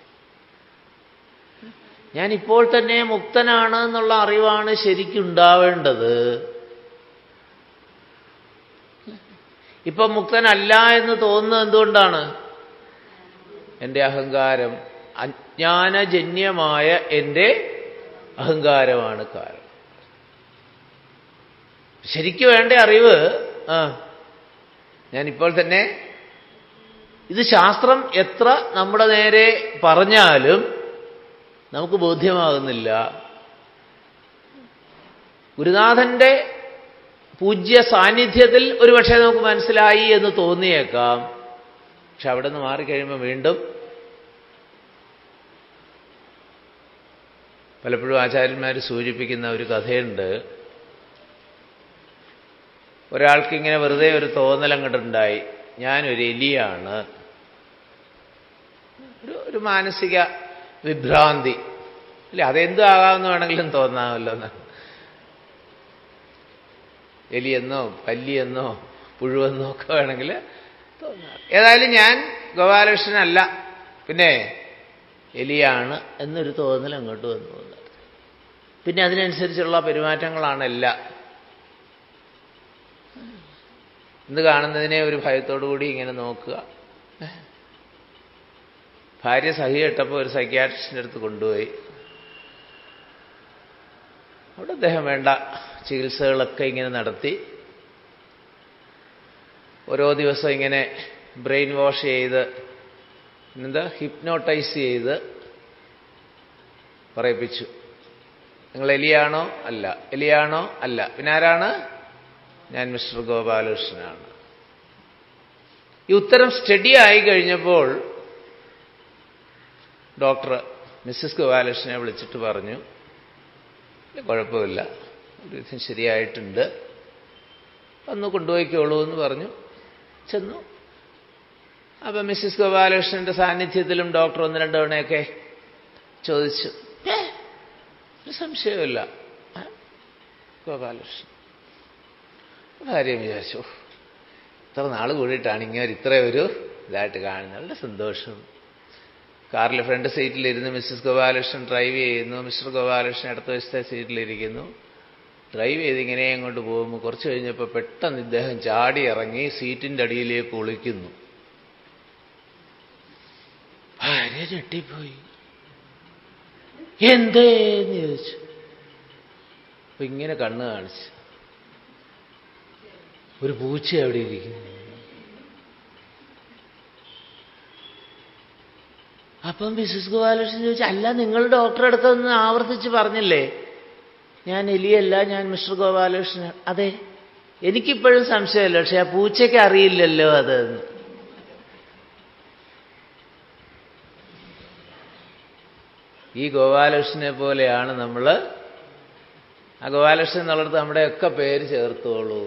ഞാനിപ്പോൾ തന്നെ മുക്തനാണ് എന്നുള്ള അറിവാണ് ശരിക്കുണ്ടാവേണ്ടത്. ഇപ്പൊ മുക്തനല്ല എന്ന് തോന്നുന്നത് എന്തുകൊണ്ടാണ്? എൻ്റെ അഹങ്കാരം, അജ്ഞാനജന്യമായ എൻ്റെ അഹങ്കാരമാണ് കാരണം. ശരിക്കു വേണ്ട അറിവ് ആ ഞാനിപ്പോൾ തന്നെ ഇത് ശാസ്ത്രം എത്ര നമ്മുടെ നേരെ പറഞ്ഞാലും നമുക്ക് ബോധ്യമാകുന്നില്ല. ഗുരുനാഥന്റെ പൂജ്യ സാന്നിധ്യത്തിൽ ഒരുപക്ഷെ നമുക്ക് മനസ്സിലായി എന്ന് തോന്നിയേക്കാം. പക്ഷെ അവിടെ നിന്ന് മാറിക്കഴിയുമ്പോൾ വീണ്ടും പലപ്പോഴും ആചാര്യന്മാർ സൂചിപ്പിക്കുന്ന ഒരു കഥയുണ്ട്. ഒരാൾക്കിങ്ങനെ വെറുതെ ഒരു തോന്നലങ്ങോട്ടുണ്ടായി, ഞാനൊരു എലിയാണ്. ഒരു ഒരു മാനസിക വിഭ്രാന്തി അല്ലേ, അതെന്തും ആകാമെന്ന് വേണമെങ്കിലും തോന്നാമല്ലോ എന്ന്. എലിയെന്നോ പല്ലിയെന്നോ പുഴുവെന്നോ ഒക്കെ വേണമെങ്കിൽ തോന്നാം. ഏതായാലും ഞാൻ ഗോപാലകൃഷ്ണനല്ല, പിന്നെ എലിയാണ് എന്നൊരു തോന്നൽ അങ്ങോട്ട് വന്നു പോകുന്നത്. പിന്നെ അതിനനുസരിച്ചുള്ള പെരുമാറ്റങ്ങളാണ് എല്ലാം. ഇന്ന് കാണുന്നതിനെ ഒരു ഭയത്തോടുകൂടി ഇങ്ങനെ നോക്കുക. ഭാര്യ സഹി കെട്ടപ്പോൾ ഒരു സൈക്യാട്രിസ്റ്റിൻ്റെ അടുത്ത് കൊണ്ടുപോയി. അവിടെ അദ്ദേഹം വേണ്ട ചികിത്സകളൊക്കെ ഇങ്ങനെ നടത്തി. ഓരോ ദിവസം ഇങ്ങനെ ബ്രെയിൻ വാഷ് ചെയ്ത് എന്താ ഹിപ്നോട്ടൈസ് ചെയ്ത് പറയിപ്പിച്ചു. നിങ്ങൾ എലിയാണോ? അല്ല. എലിയാണോ? അല്ല. പിന്നെ ആരാണ്? ഞാൻ മിസ്റ്റർ ഗോപാലകൃഷ്ണനാണ്. ഈ ഉത്തരം സ്റ്റഡി ആയി കഴിഞ്ഞപ്പോൾ ഡോക്ടർ മിസ്സിസ് ഗോപാലകൃഷ്ണനെ വിളിച്ചിട്ട് പറഞ്ഞു, കുഴപ്പമില്ല, ഒരു വിധം ശരിയായിട്ടുണ്ട്, ഒന്ന് കൊണ്ടുപോയിക്കോളൂ എന്ന് പറഞ്ഞു. ചെന്നു. അപ്പം മിസ്സിസ് ഗോപാലകൃഷ്ണന്റെ സാന്നിധ്യത്തിലും ഡോക്ടർ ഒന്ന് രണ്ട് തവണയൊക്കെ ചോദിച്ചു. ഒരു സംശയമില്ല, ഗോപാലകൃഷ്ണൻ. ഭാര്യം വിചാരിച്ചു, ഇത്ര നാൾ കൂടിയിട്ടാണ് ഇങ്ങനെ ഇത്രയും ഒരു ഇതായിട്ട് കാണുന്നത്, വളരെ സന്തോഷം. കാറിൽ ഫ്രണ്ട് സീറ്റിലിരുന്ന് മിസ്സിസ് ഗോപാലകൃഷ്ണൻ ഡ്രൈവ് ചെയ്യുന്നു. മിസ്റ്റർ ഗോപാലകൃഷ്ണൻ അടുത്ത വശത്തെ സീറ്റിലിരിക്കുന്നു. ഡ്രൈവ് ചെയ്ത് ഇങ്ങനെ അങ്ങോട്ട് പോകുമ്പോൾ കുറച്ച് കഴിഞ്ഞപ്പോൾ പെട്ടെന്ന് ഇദ്ദേഹം ചാടി ഇറങ്ങി സീറ്റിൻ്റെ അടിയിലേക്ക് ഒളിക്കുന്നു. ഭാര്യ ഞെട്ടിപ്പോയി. എന്തേന്ന് ചോദിച്ചു. അപ്പൊ ഇങ്ങനെ കണ്ണ് കാണിച്ചു, ഒരു പൂച്ച അവിടെ ഇരിക്കുന്നു. അപ്പം മിസ്സിസ് ഗോപാലകൃഷ്ണൻ ചോദിച്ചു, അല്ല നിങ്ങൾ ഡോക്ടറെ അടുത്തൊന്ന് ആവർത്തിച്ച് പറഞ്ഞില്ലേ ഞാൻ എലിയല്ല, ഞാൻ മിസ്റ്റർ ഗോപാലകൃഷ്ണൻ? അതെ, എനിക്കിപ്പോഴും സംശയമല്ല, പക്ഷെ ആ പൂച്ചയ്ക്ക് അറിയില്ലല്ലോ അതെന്ന്. ഈ ഗോപാലകൃഷ്ണനെ പോലെയാണ് നമ്മൾ. ആ ഗോപാലകൃഷ്ണൻ എന്നുള്ളിടത്ത് നമ്മുടെയൊക്കെ പേര് ചേർത്തോളൂ.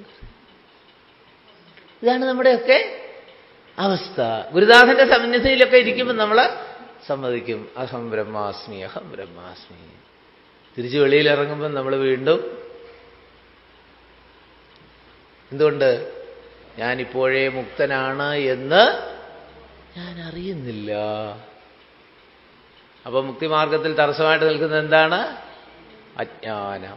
ഇതാണ് നമ്മുടെയൊക്കെ അവസ്ഥ. ഗുരുനാഥന്റെ സന്നിധിയിലൊക്കെ ഇരിക്കുമ്പോൾ നമ്മൾ സമ്മതിക്കും, അഹം ബ്രഹ്മാസ്മി, അഹം ബ്രഹ്മാസ്മി. തിരിച്ച് വെളിയിലിറങ്ങുമ്പോൾ നമ്മൾ വീണ്ടും എന്തുകൊണ്ട് ഞാനിപ്പോഴേ മുക്തനാണ് എന്ന് ഞാൻ അറിയുന്നില്ല. അപ്പൊ മുക്തിമാർഗത്തിൽ തടസ്സമായിട്ട് നിൽക്കുന്നത് എന്താണ്? അജ്ഞാനം.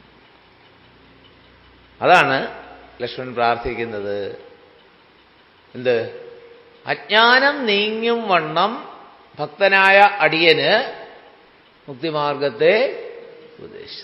അതാണ് ലക്ഷ്മണൻ പ്രാർത്ഥിക്കുന്നത്. എന്ത്? അജ്ഞാനം നീങ്ങും വണ്ണം ഭക്തനായ അടിയന് മുക്തിമാർഗത്തെ ഉപദേശിച്ചു.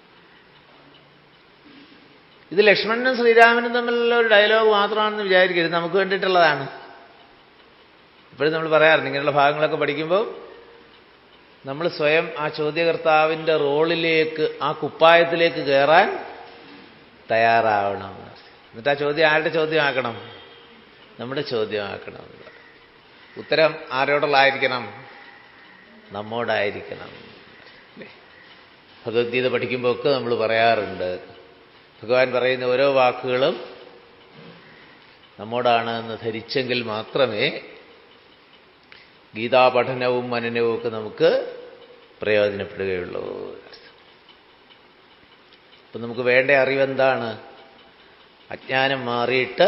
ഇത് ലക്ഷ്മണനും ശ്രീരാമനും തമ്മിലുള്ള ഒരു ഡയലോഗ് മാത്രമാണെന്ന് വിചാരിക്കരുത്, നമുക്ക് വേണ്ടിയിട്ടുള്ളതാണ്. ഇപ്പോഴും നമ്മൾ പറയാറുണ്ട്, ഇങ്ങനെയുള്ള ഭാഗങ്ങളൊക്കെ പഠിക്കുമ്പോൾ നമ്മൾ സ്വയം ആ ചോദ്യകർത്താവിൻ്റെ റോളിലേക്ക്, ആ കുപ്പായത്തിലേക്ക് കയറാൻ തയ്യാറാവണം. എന്നിട്ട് ആ ചോദ്യം ആരുടെ ചോദ്യമാക്കണം? നമ്മുടെ ചോദ്യമാക്കണം. ഉത്തരം ആരോടുള്ളായിരിക്കണം? നമ്മോടായിരിക്കണം. ഭഗവത്ഗീത പഠിക്കുമ്പോൾ ഒക്കെ നമ്മൾ പറയാറുണ്ട്, ഭഗവാൻ പറയുന്ന ഓരോ വാക്കുകളും നമ്മോടാണ് എന്ന് ധരിച്ചെങ്കിൽ മാത്രമേ ഗീതാപഠനവും മനനവും ഒക്കെ നമുക്ക് പ്രയോജനപ്പെടുകയുള്ളൂ. അപ്പം നമുക്ക് വേണ്ട അറിവെന്താണ്? അജ്ഞാനം മാറിയിട്ട്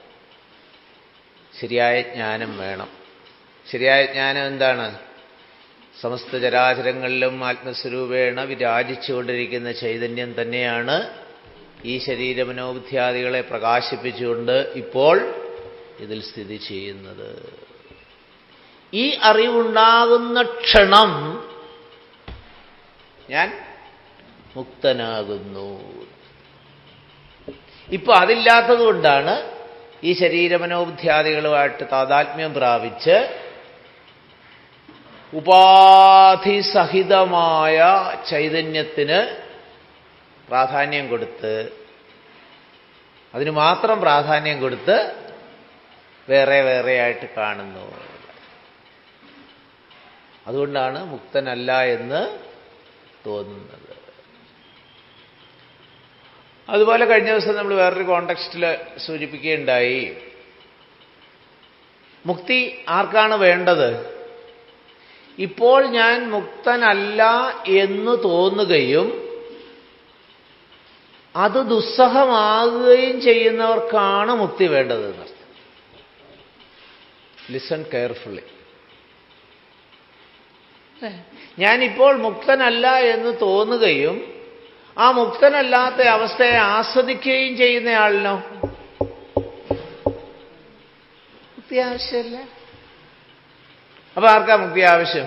ശരിയായ ജ്ഞാനം വേണം. ശരിയായ ജ്ഞാനം എന്താണ്? സമസ്ത ചരാചരങ്ങളിലും ആത്മസ്വരൂപേണ വിരാജിച്ചുകൊണ്ടിരിക്കുന്ന ചൈതന്യം തന്നെയാണ് ഈ ശരീരമനോബുദ്ധ്യാദികളെ പ്രകാശിപ്പിച്ചുകൊണ്ട് ഇപ്പോൾ ഇതിൽ സ്ഥിതി ചെയ്യുന്നത്. ഈ അറിവുണ്ടാകുന്ന ക്ഷണം ഞാൻ മുക്തനാകുന്നു. ഇപ്പൊ അതില്ലാത്തത് കൊണ്ടാണ് ഈ ശരീരമനോബുദ്ധ്യാദികളുമായിട്ട് താതാത്മ്യം പ്രാപിച്ച് ഉപാധിസഹിതമായ ചൈതന്യത്തിന് പ്രാധാന്യം കൊടുത്ത്, അതിന് മാത്രം പ്രാധാന്യം കൊടുത്ത് വേറെ വേറെയായിട്ട് കാണുന്നു. അതുകൊണ്ടാണ് മുക്തനല്ല എന്ന് തോന്നുന്നത്. അതുപോലെ കഴിഞ്ഞ ദിവസം നമ്മൾ വേറൊരു കോണ്ടെക്സ്റ്റിൽ സൂചിപ്പിക്കുകയുണ്ടായി, മുക്തി ആർക്കാണ് വേണ്ടത്? ഇപ്പോൾ ഞാൻ മുക്തനല്ല എന്ന് തോന്നുകയും അത് ദുസ്സഹമാകുകയും ചെയ്യുന്നവർക്കാണ് മുക്തി വേണ്ടത് എന്നർത്ഥം. Listen carefully. ഞാനിപ്പോൾ മുക്തനല്ല എന്ന് തോന്നുകയും ആ മുക്തനല്ലാത്ത അവസ്ഥയെ ആസ്വദിക്കുകയും ചെയ്യുന്നയാളിനോ മുക്തി ആവശ്യമില്ല. അപ്പൊ ആർക്കാ മുക്തി ആവശ്യം?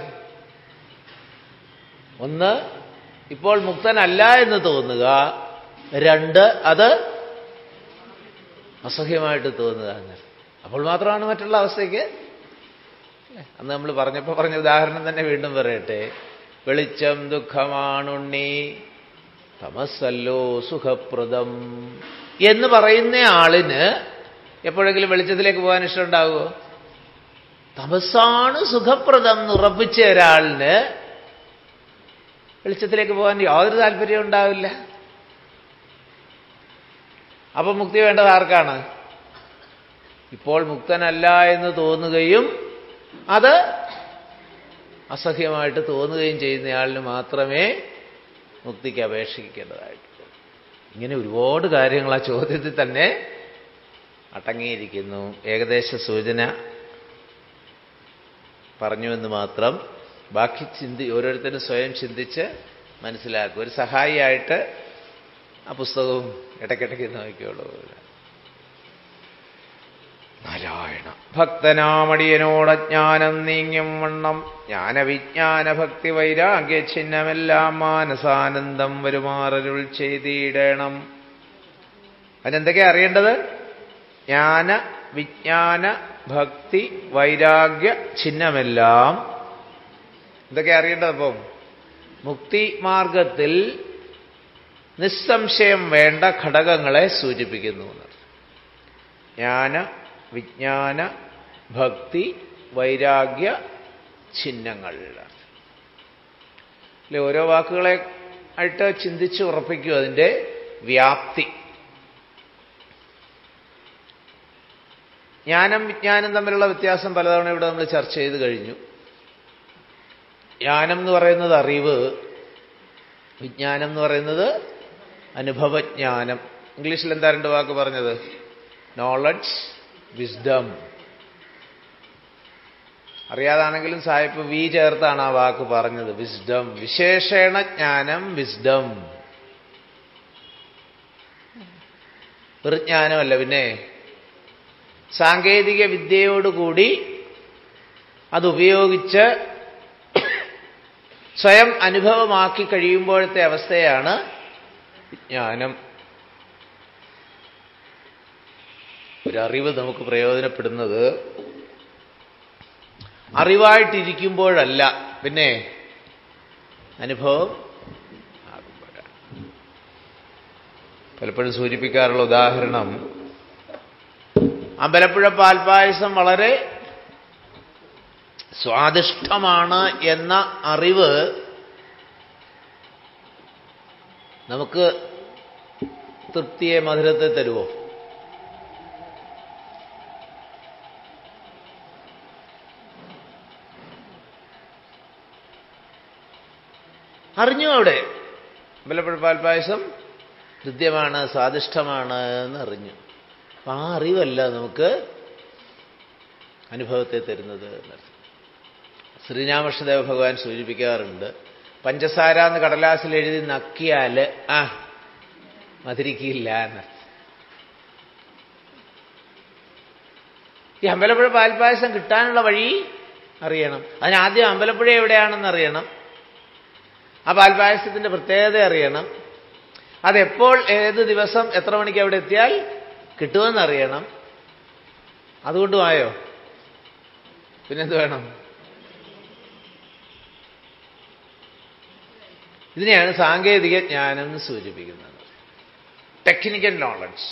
ഒന്ന്, ഇപ്പോൾ മുക്തനല്ല എന്ന് തോന്നുക. രണ്ട്, അത് അസഹ്യമായിട്ട് തോന്നുക. അപ്പോൾ മാത്രമാണ് മറ്റുള്ള അവസ്ഥയ്ക്ക്. അന്ന് നമ്മൾ പറഞ്ഞപ്പോൾ പറഞ്ഞ ഉദാഹരണം തന്നെ വീണ്ടും പറയട്ടെ. വെളിച്ചം ദുഃഖമാണുണ്ണി, തമസ്സല്ലോ സുഖപ്രദം എന്ന് പറയുന്ന ആളിന് എപ്പോഴെങ്കിലും വെളിച്ചത്തിലേക്ക് പോകാൻ ഇഷ്ടമുണ്ടാവുമോ? തമസ്സാണ് സുഖപ്രദം എന്ന് ഉറപ്പിച്ച ഒരാളിന് വെളിച്ചത്തിലേക്ക് പോകാൻ യാതൊരു താല്പര്യവും ഉണ്ടാവില്ല. അപ്പൊ മുക്തി വേണ്ടത് ആർക്കാണ്? ഇപ്പോൾ മുക്തനല്ല എന്ന് തോന്നുകയും അത് അസഹ്യമായിട്ട് തോന്നുകയും ചെയ്യുന്നയാളിന് മാത്രമേ മുക്തിക്ക് അപേക്ഷിക്കേണ്ടതായിട്ടുള്ളൂ. ഇങ്ങനെ ഒരുപാട് കാര്യങ്ങൾ ആ ചോദ്യത്തിൽ തന്നെ അടങ്ങിയിരിക്കുന്നു. ഏകദേശ സൂചന പറഞ്ഞുവെന്ന് മാത്രം. ബാക്കി ചിന്തി ഓരോരുത്തരും സ്വയം ചിന്തിച്ച് മനസ്സിലാക്കും. ഒരു സഹായിയായിട്ട് ആ പുസ്തകവും ഇടയ്ക്കിടയ്ക്ക് നോക്കിയോളൂ. നാരായണ. ഭക്തനാമടിയനോടജ്ഞാനം നീങ്ങും വണ്ണം ജ്ഞാനവിജ്ഞാന ഭക്തി വൈരാഗ്യ ചിഹ്നമെല്ലാം മാനസാനന്ദം വരുമാറരുൾ ചെയ്തിടണം. അതിനെന്തൊക്കെയാ അറിയേണ്ടത്? ജ്ഞാന വിജ്ഞാന ഭക്തി വൈരാഗ്യ ചിഹ്നമെല്ലാം ഇതൊക്കെ അറിയേണ്ടത്. അപ്പം മുക്തി മാർഗത്തിൽ നിസ്സംശയം വേണ്ട ഘടകങ്ങളെ സൂചിപ്പിക്കുന്നു. ജ്ഞാന വിജ്ഞാന ഭക്തി വൈരാഗ്യ ചിഹ്നങ്ങൾ. അല്ലെ, ഓരോ വാക്കുകളെ ആയിട്ട് ചിന്തിച്ച് ഉറപ്പിക്കും അതിൻ്റെ വ്യാപ്തി. ജ്ഞാനം വിജ്ഞാനം തമ്മിലുള്ള വ്യത്യാസം പലതവണ ഇവിടെ നമ്മൾ ചർച്ച ചെയ്ത് കഴിഞ്ഞു. ജ്ഞാനം എന്ന് പറയുന്നത് അറിവ്, വിജ്ഞാനം എന്ന് പറയുന്നത് അനുഭവജ്ഞാനം. ഇംഗ്ലീഷിൽ എന്താ രണ്ട് വാക്ക് പറഞ്ഞത്? Knowledge, wisdom. അറിയാതാണെങ്കിലും സായിപ്പ് വി ചേർത്താണ് ആ വാക്ക് പറഞ്ഞത്. വിസ്ഡം, വിശേഷണ ജ്ഞാനം, വിസ്ഡം. വെറുജ്ഞാനമല്ല, പിന്നെ സാങ്കേതിക വിദ്യയോടുകൂടി അതുപയോഗിച്ച് സ്വയം അനുഭവമാക്കി കഴിയുമ്പോഴത്തെ അവസ്ഥയാണ് വിജ്ഞാനം. ഒരറിവ് നമുക്ക് പ്രയോജനപ്പെടുന്നത് അറിവായിട്ടിരിക്കുമ്പോഴല്ല, പിന്നെ അനുഭവം ആകുമ്പോഴാണ്. പലപ്പോഴും സൂചിപ്പിക്കാറുള്ള ഉദാഹരണം, അമ്പലപ്പുഴ പാൽപ്പായസം വളരെ സ്വാദിഷ്ടമാണ് എന്ന അറിവ് നമുക്ക് തൃപ്തിയെ, മധുരത്തെ തരുമോ? അറിഞ്ഞു അവിടെ അമ്പലപ്പുഴ പാൽപ്പായസം ഹൃദ്യമാണ്, സ്വാദിഷ്ടമാണ് എന്നറിഞ്ഞു. അപ്പം ആ അറിവല്ല നമുക്ക് അനുഭവത്തെ തരുന്നത് എന്നർത്ഥം. ശ്രീരാമകൃഷ്ണദേവ ഭഗവാൻ സൂചിപ്പിക്കാറുണ്ട്, പഞ്ചസാര എന്ന് കടലാസിൽ എഴുതി നക്കിയാൽ ആ മധുരിക്കില്ല എന്നർത്ഥം. ഈ അമ്പലപ്പുഴ പാൽപ്പായസം കിട്ടാനുള്ള വഴി അറിയണം. അതിനാദ്യം അമ്പലപ്പുഴ എവിടെയാണെന്ന് അറിയണം, ആ പാൽപ്പായസത്തിൻ്റെ പ്രത്യേകത അറിയണം. അതെപ്പോൾ ഏത് ദിവസം എത്ര മണിക്ക് അവിടെ എത്തിയാൽ കിട്ടുമെന്നറിയണം. അതുകൊണ്ടും ആയോ? പിന്നെന്ത് വേണം? ഇതിനെയാണ് സാങ്കേതിക ജ്ഞാനം എന്ന് സൂചിപ്പിക്കുന്നത്, ടെക്നിക്കൽ നോളജ്.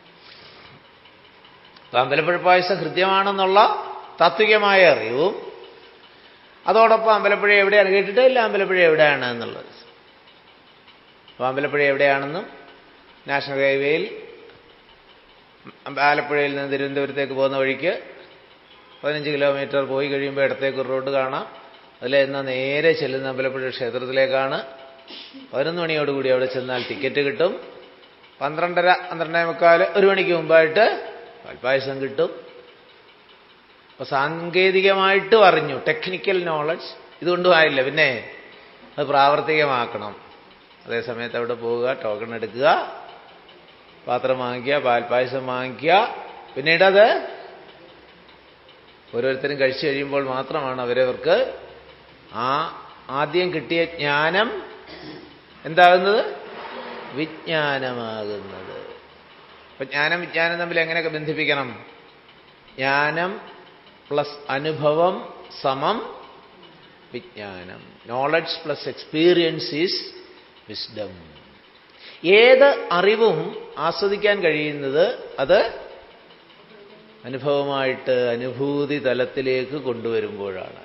അമ്പലപ്പുഴ പായസം ഹൃദ്യമാണെന്നുള്ള താത്വികമായ അറിവും അതോടൊപ്പം അമ്പലപ്പുഴ എവിടെയാണ് കേട്ടിട്ടേ ഇല്ല അമ്പലപ്പുഴ എവിടെയാണ് എന്നുള്ളത്. അപ്പോൾ അമ്പലപ്പുഴ എവിടെയാണെന്നും നാഷണൽ ഹൈവേയിൽ ആലപ്പുഴയിൽ നിന്ന് തിരുവനന്തപുരത്തേക്ക് പോകുന്ന വഴിക്ക് പതിനഞ്ച് കിലോമീറ്റർ പോയി കഴിയുമ്പോൾ ഇടത്തേക്ക് ഒരു റോഡ് കാണാം. അതിൽ എന്നാൽ നേരെ ചെല്ലുന്ന അമ്പലപ്പുഴ ക്ഷേത്രത്തിലേക്കാണ്. പതിനൊന്ന് മണിയോടുകൂടി അവിടെ ചെന്നാൽ ടിക്കറ്റ് കിട്ടും. പന്ത്രണ്ടര പന്ത്രണ്ടേ മുക്കാൽ ഒരു മണിക്ക് മുമ്പായിട്ട് പാൽപ്പായസം കിട്ടും. അപ്പോൾ സാങ്കേതികമായിട്ട് പറഞ്ഞു, ടെക്നിക്കൽ നോളജ്. ഇതുകൊണ്ടും ആയില്ല, പിന്നെ അത് പ്രാവർത്തികമാക്കണം. അതേസമയത്ത് അവിടെ പോവുക, ടോക്കൺ എടുക്കുക, പാത്രം വാങ്ങിക്കുക, പാൽപ്പായസം വാങ്ങിക്കുക. പിന്നീടത് ഓരോരുത്തരും കഴിച്ചു കഴിയുമ്പോൾ മാത്രമാണ് അവരവർക്ക് ആ ആദ്യം കിട്ടിയ ജ്ഞാനം എന്താകുന്നത്? വിജ്ഞാനമാകുന്നത്. അപ്പൊ ജ്ഞാനം വിജ്ഞാനം തമ്മിൽ എങ്ങനെയൊക്കെ ബന്ധിപ്പിക്കണം? ജ്ഞാനം പ്ലസ് അനുഭവം സമം വിജ്ഞാനം. Knowledge plus experience is wisdom. ഏത് അറിവും ആസ്വദിക്കാൻ കഴിയുന്നത് അത് അനുഭവമായിട്ട് അനുഭൂതി തലത്തിലേക്ക് കൊണ്ടുവരുമ്പോഴാണ്.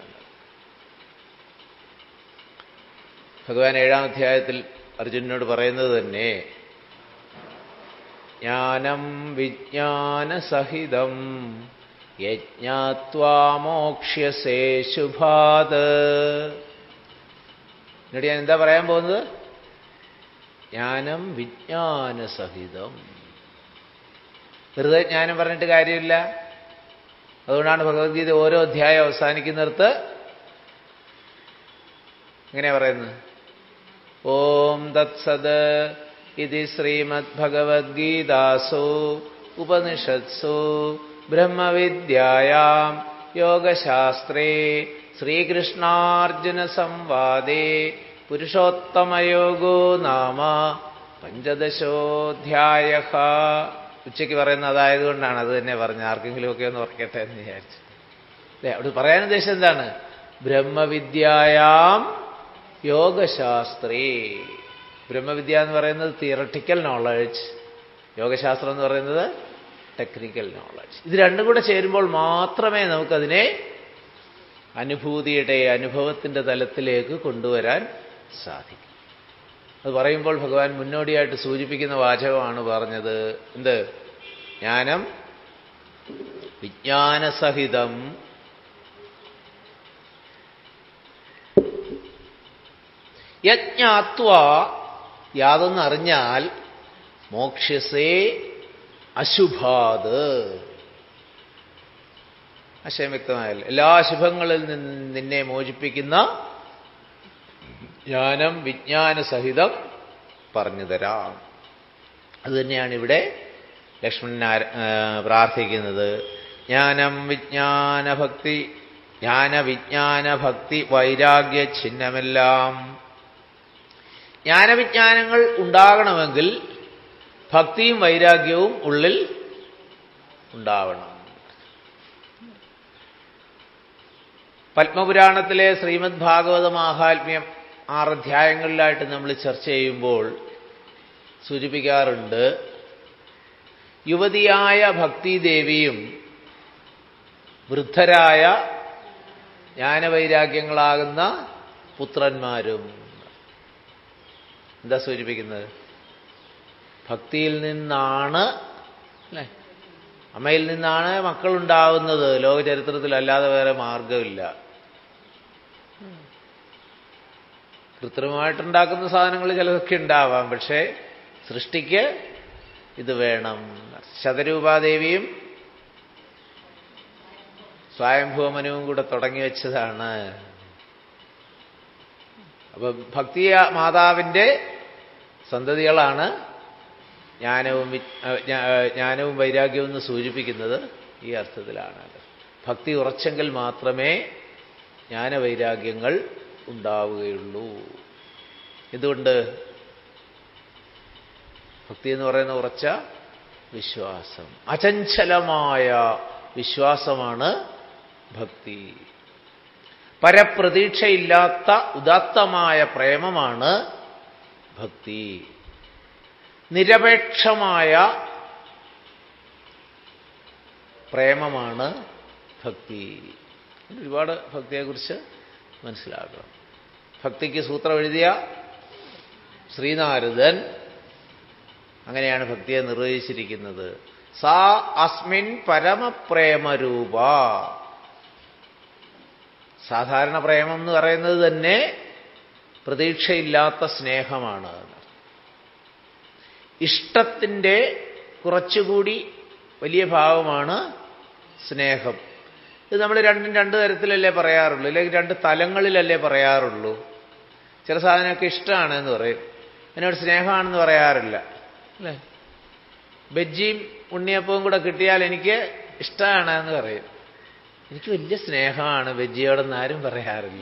ഭഗവാൻ ഏഴാം അധ്യായത്തിൽ അർജുനനോട് പറയുന്നത് തന്നെ ജ്ഞാനം വിജ്ഞാനസഹിതം യജ്ഞാത്വാ മോക്ഷ്യസേ ശുഭാത്. എന്നിട്ട് ഞാൻ എന്താ പറയാൻ പോകുന്നത്? ജ്ഞാനം വിജ്ഞാനസഹിതം. വെറുതെ ജ്ഞാനം പറഞ്ഞിട്ട് കാര്യമില്ല. അതുകൊണ്ടാണ് ഭഗവത്ഗീത ഓരോ അധ്യായം അവസാനിക്കുന്നിടത്ത് എങ്ങനെയാ പറയുന്നത്? ഓം തത്സത് ഇതി ശ്രീമദ്ഭഗവദ്ഗീതാസു ഉപനിഷത്സു ബ്രഹ്മവിദ്യായാം യോഗശാസ്ത്രേ ശ്രീകൃഷ്ണാർജുന സംവാദേ പുരുഷോത്തമയോഗോ നാമ പഞ്ചദശോധ്യായഃ. ഉച്ചയ്ക്ക് പറയുന്ന അതായതുകൊണ്ടാണ് അത് തന്നെ പറഞ്ഞത്. ആർക്കെങ്കിലുമൊക്കെ ഒന്ന് ഓർക്കട്ടെ എന്ന് വിചാരിച്ചു. അല്ലേ? അവിടെ പറയാൻ ഉദ്ദേശം എന്താണ്? ബ്രഹ്മവിദ്യായാം യോഗശാസ്ത്രേ. ബ്രഹ്മവിദ്യ എന്ന് പറയുന്നത് തിയറട്ടിക്കൽ നോളജ്, യോഗശാസ്ത്രം എന്ന് പറയുന്നത് ടെക്നിക്കൽ നോളജ്. ഇത് രണ്ടും കൂടെ ചേരുമ്പോൾ മാത്രമേ നമുക്കതിനെ അനുഭൂതിയുടെ അനുഭവത്തിൻ്റെ തലത്തിലേക്ക് കൊണ്ടുവരാൻ സാധിക്കും. അത് പറയുമ്പോൾ ഭഗവാൻ മുന്നോടിയായിട്ട് സൂചിപ്പിക്കുന്ന വാചകമാണ് പറഞ്ഞത്. എന്ത്? ജ്ഞാനം വിജ്ഞാനസഹിതം യജ്ഞാത്വാ, യാതൊന്നറിഞ്ഞാൽ മോക്ഷ്യസേ അശുഭാത്. ആശയം വ്യക്തമായല്ലോ. എല്ലാ അശുഭങ്ങളിൽ നിന്ന് നിന്നെ മോചിപ്പിക്കുന്ന ജ്ഞാനം വിജ്ഞാനസഹിതം പറഞ്ഞു തരാം. അതുതന്നെയാണ് ഇവിടെ ലക്ഷ്മണൻ പ്രാർത്ഥിക്കുന്നത്. ജ്ഞാനം വിജ്ഞാനഭക്തി ജ്ഞാനവിജ്ഞാനഭക്തി വൈരാഗ്യ ഛിന്നമെല്ലാം. ജ്ഞാനവിജ്ഞാനങ്ങൾ ഉണ്ടാകണമെങ്കിൽ ഭക്തിയും വൈരാഗ്യവും ഉള്ളിൽ ഉണ്ടാവണം. പത്മപുരാണത്തിലെ ശ്രീമദ് ഭാഗവത മാഹാത്മ്യം ആറ് അധ്യായങ്ങളിലായിട്ട് നമ്മൾ ചർച്ച ചെയ്യുമ്പോൾ സൂചിപ്പിക്കാറുണ്ട്, യുവതിയായ ഭക്തിദേവിയും വൃദ്ധരായ ജ്ഞാനവൈരാഗ്യങ്ങളാകുന്ന പുത്രന്മാരും. എന്താ സൂചിപ്പിക്കുന്നത്? ഭക്തിയിൽ നിന്നാണ്, അല്ലേ, അമ്മയിൽ നിന്നാണ് മക്കളുണ്ടാവുന്നത്. ലോകചരിത്രത്തിൽ അല്ലാതെ വേറെ മാർഗമില്ല. കൃത്രിമമായിട്ടുണ്ടാക്കുന്ന സാധനങ്ങൾ ചിലതൊക്കെ ഉണ്ടാവാം, പക്ഷേ സൃഷ്ടിക്ക് ഇത് വേണം. ശതരൂപാദേവിയും സ്വയംഭൂമനുവും കൂടെ തുടങ്ങി വെച്ചതാണ്. അപ്പൊ ഭക്തി മാതാവിൻ്റെ സന്തതികളാണ് ജ്ഞാനവും ജ്ഞാനവും വൈരാഗ്യവും എന്ന് സൂചിപ്പിക്കുന്നത് ഈ അർത്ഥത്തിലാണ്. ഭക്തി ഉറച്ചെങ്കിൽ മാത്രമേ ജ്ഞാനവൈരാഗ്യങ്ങൾ ഉണ്ടാവുകയുള്ളൂ. എന്തുകൊണ്ട്? ഭക്തി എന്ന് പറയുന്ന ഉറച്ച വിശ്വാസം, അചഞ്ചലമായ വിശ്വാസമാണ് ഭക്തി. പരപ്രതീക്ഷയില്ലാത്ത ഉദാത്തമായ പ്രേമമാണ് ഭക്തി. നിരപേക്ഷമായ പ്രേമമാണ് ഭക്തി. ഒരുപാട് ഭക്തിയെക്കുറിച്ച് മനസ്സിലാക്കണം. ഭക്തിക്ക് സൂത്രം എഴുതിയ ശ്രീനാരദൻ അങ്ങനെയാണ് ഭക്തിയെ നിർവചിച്ചിരിക്കുന്നത്. സാ അസ്മിൻ പരമപ്രേമരൂപ. സാധാരണ പ്രേമം എന്ന് പറയുന്നത് തന്നെ പ്രതീക്ഷയില്ലാത്ത സ്നേഹമാണ്. ഇഷ്ടത്തിൻ്റെ കുറച്ചുകൂടി വലിയ ഭാവമാണ് സ്നേഹം. ഇത് നമ്മൾ രണ്ടും രണ്ട് തരത്തിലല്ലേ പറയാറുള്ളൂ, അല്ലെങ്കിൽ രണ്ട് തലങ്ങളിലല്ലേ പറയാറുള്ളൂ. ചില സാധനമൊക്കെ ഇഷ്ടമാണെന്ന് പറയും, എന്നോട് സ്നേഹമാണെന്ന് പറയാറില്ല അല്ലേ. ബജ്ജിയും ഉണ്ണിയപ്പവും കൂടെ കിട്ടിയാൽ എനിക്ക് ഇഷ്ടമാണെന്ന് പറയും, എനിക്ക് വലിയ സ്നേഹമാണ് ബജ്ജിയോടൊന്നും ആരും പറയാറില്ല.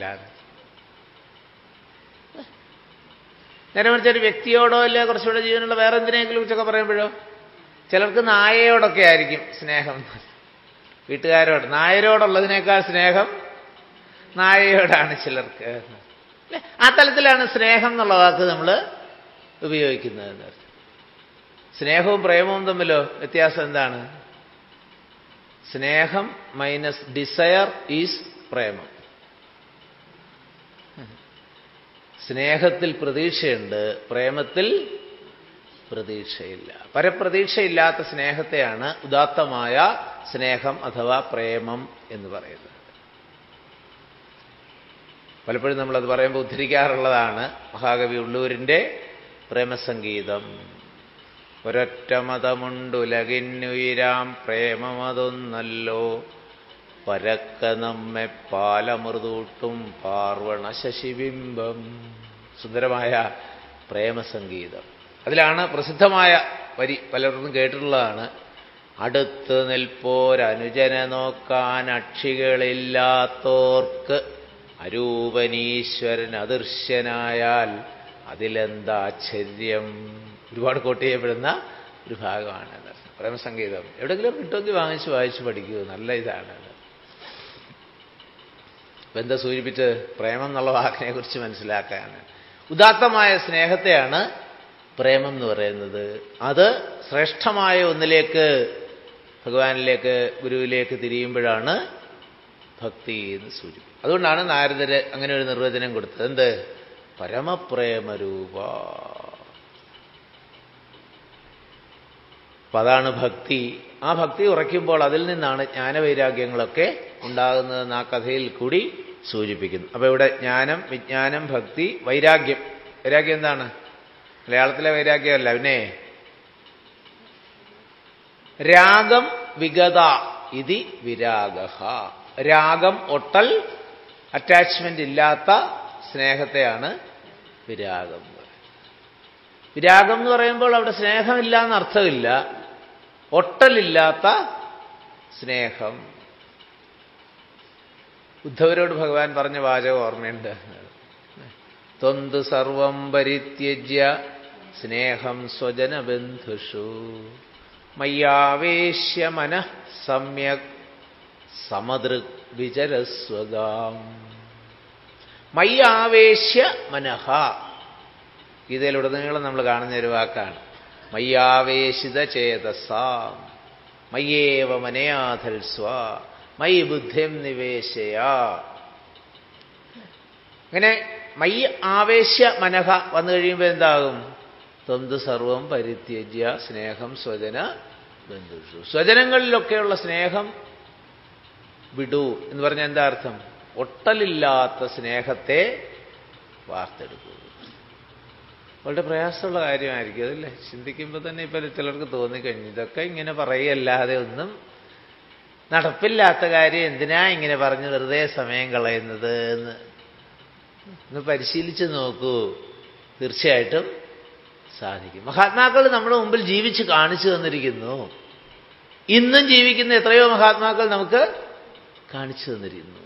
നേരെ മറിച്ച് ഒരു വ്യക്തിയോടോ അല്ലെ കുറച്ചുകൂടെ ജീവനുള്ള വേറെ എന്തിനെങ്കിലും കുറിച്ചൊക്കെ പറയുമ്പോഴോ ചിലർക്ക് നായയോടൊക്കെ ആയിരിക്കും സ്നേഹം. വീട്ടുകാരോട് നായരോടുള്ളതിനേക്കാൾ സ്നേഹം നായയോടാണ് ചിലർക്ക്. ആ തലത്തിലാണ് സ്നേഹം എന്നുള്ള വാക്ക് നമ്മൾ ഉപയോഗിക്കുന്നത്. സ്നേഹവും പ്രേമവും തമ്മിലോ വ്യത്യാസം എന്താണ്? സ്നേഹം മൈനസ് ഡിസയർ ഈസ് പ്രേമം. സ്നേഹത്തിൽ പ്രതീക്ഷയുണ്ട്, പ്രേമത്തിൽ പ്രതീക്ഷയില്ല. പരപ്രതീക്ഷയില്ലാത്ത സ്നേഹത്തെയാണ് ഉദാത്തമായ സ്നേഹം അഥവാ പ്രേമം എന്ന് പറയുന്നത്. പലപ്പോഴും നമ്മളത് പറയുമ്പോൾ ഉദ്ധരിക്കാറുള്ളതാണ് മഹാകവി ഉള്ളൂരിൻ്റെ പ്രേമസംഗീതം. ഒരൊറ്റ മതമുണ്ടുലകിന്നുയിരാം പ്രേമമതൊന്നല്ലോ, പരക്ക നമ്മെ പാലമൃതൂട്ടും പാർവണ ശശിബിംബം. സുന്ദരമായ പ്രേമസംഗീതം. അതിലാണ് പ്രസിദ്ധമായ വരി, പലർക്കും കേട്ടിട്ടുള്ളതാണ്. അടുത്ത് നിൽപ്പോരനുജനെ നോക്കാൻ അക്ഷികളില്ലാത്തോർക്ക് അരൂപനീശ്വരൻ അദൃശ്യനായാൽ അതിലെന്താശ്ചര്യം. ഒരുപാട് കോട്ട് ചെയ്യപ്പെടുന്ന ഒരു ഭാഗമാണ് പ്രേമസംഗീതം. എവിടെയെങ്കിലും കിട്ടുമെങ്കിൽ വാങ്ങിച്ച് വായിച്ച് പഠിക്കൂ, നല്ല ഇതാണ്. അപ്പം എന്താ സൂചിപ്പിച്ച്? പ്രേമം എന്നുള്ള വാക്കിനെ കുറിച്ച് മനസ്സിലാക്കാൻ ഉദാത്തമായ സ്നേഹത്തെയാണ് പ്രേമം എന്ന് പറയുന്നത്. അത് ശ്രേഷ്ഠമായ ഒന്നിലേക്ക്, ഭഗവാനിലേക്ക്, ഗുരുവിലേക്ക് തിരിയുമ്പോഴാണ് ഭക്തി എന്ന് സൂചിപ്പിക്കുന്നത്. അതുകൊണ്ടാണ് നാരദര് അങ്ങനെ ഒരു നിർവചനം കൊടുത്തത്. എന്ത്? പരമപ്രേമരൂപ. അപ്പം അതാണ് ഭക്തി. ആ ഭക്തി ഉറയ്ക്കുമ്പോൾ അതിൽ നിന്നാണ് ജ്ഞാനവൈരാഗ്യങ്ങളൊക്കെ ഉണ്ടാകുന്നതെന്ന് ആ കഥയിൽ കൂടി സൂചിപ്പിക്കുന്നു. അപ്പോൾ ഇവിടെ ജ്ഞാനം, വിജ്ഞാനം, ഭക്തി, വൈരാഗ്യം. വൈരാഗ്യം എന്താണ്? മലയാളത്തിലെ വൈരാഗ്യമല്ല, പിന്നെ രാഗം വിഗത ഇതി വിരാഗ. രാഗം, ഒട്ടൽ, അറ്റാച്ച്മെന്റ് ഇല്ലാത്ത സ്നേഹത്തെയാണ് വിരാഗം. വിരാഗം എന്ന് പറയുമ്പോൾ അവിടെ സ്നേഹമില്ല എന്നർത്ഥമില്ല, ഒട്ടലില്ലാത്ത സ്നേഹം. ഉദ്ധവരോട് ഭഗവാൻ പറഞ്ഞ വാചകം ഓർമ്മയുണ്ട്. ത്വന്ത് സർവം പരിത്യജ്യ സ്നേഹം സ്വജനബന്ധുഷു മയ്യാവേശ്യ മനഃ സമ്യക് സമദൃക് വിചരസ്വഗാം. മയ്യാവേശ്യ മനഃ, ഗീതയിലുടനീളം നമ്മൾ കാണുന്ന ഒരു വാക്കാണ്. മയ്യാവേശിത ചേതസാം മയ്യേവ മനയാധൽസ്വ മയി ബുദ്ധിം നിവേശയ. അങ്ങനെ മയ്യ ആവേശ്യ മനഃ വന്നു കഴിയുമ്പോൾ എന്താകും? ത്വന്ത് സർവം പരിത്യജ്യ സ്നേഹം സ്വജന ബന്ധുഷു. സ്വജനങ്ങളിലൊക്കെയുള്ള സ്നേഹം വിടൂ എന്ന് പറഞ്ഞാൽ എന്താ അർത്ഥം? ഒട്ടലില്ലാത്ത സ്നേഹത്തെ വാർത്തെടുക്കൂ. വളരെ പ്രയാസമുള്ള കാര്യമായിരിക്കും അതല്ലേ? ചിന്തിക്കുമ്പോൾ തന്നെ ഇപ്പം ചിലർക്ക് തോന്നിക്കഴിഞ്ഞു ഇതൊക്കെ ഇങ്ങനെ പറയല്ലാതെ ഒന്നും നടപ്പില്ലാത്ത കാര്യം എന്തിനാ ഇങ്ങനെ പറഞ്ഞ് വെറുതെ സമയം കളയുന്നത് എന്ന് ഒന്ന് പരിശീലിച്ച് നോക്കൂ. തീർച്ചയായിട്ടും സാധിക്കും. മഹാത്മാക്കൾ നമ്മുടെ മുമ്പിൽ ജീവിച്ച് കാണിച്ചു തന്നിരിക്കുന്നു. ഇന്നും ജീവിക്കുന്ന എത്രയോ മഹാത്മാക്കൾ നമുക്ക് കാണിച്ചു തന്നിരിക്കുന്നു.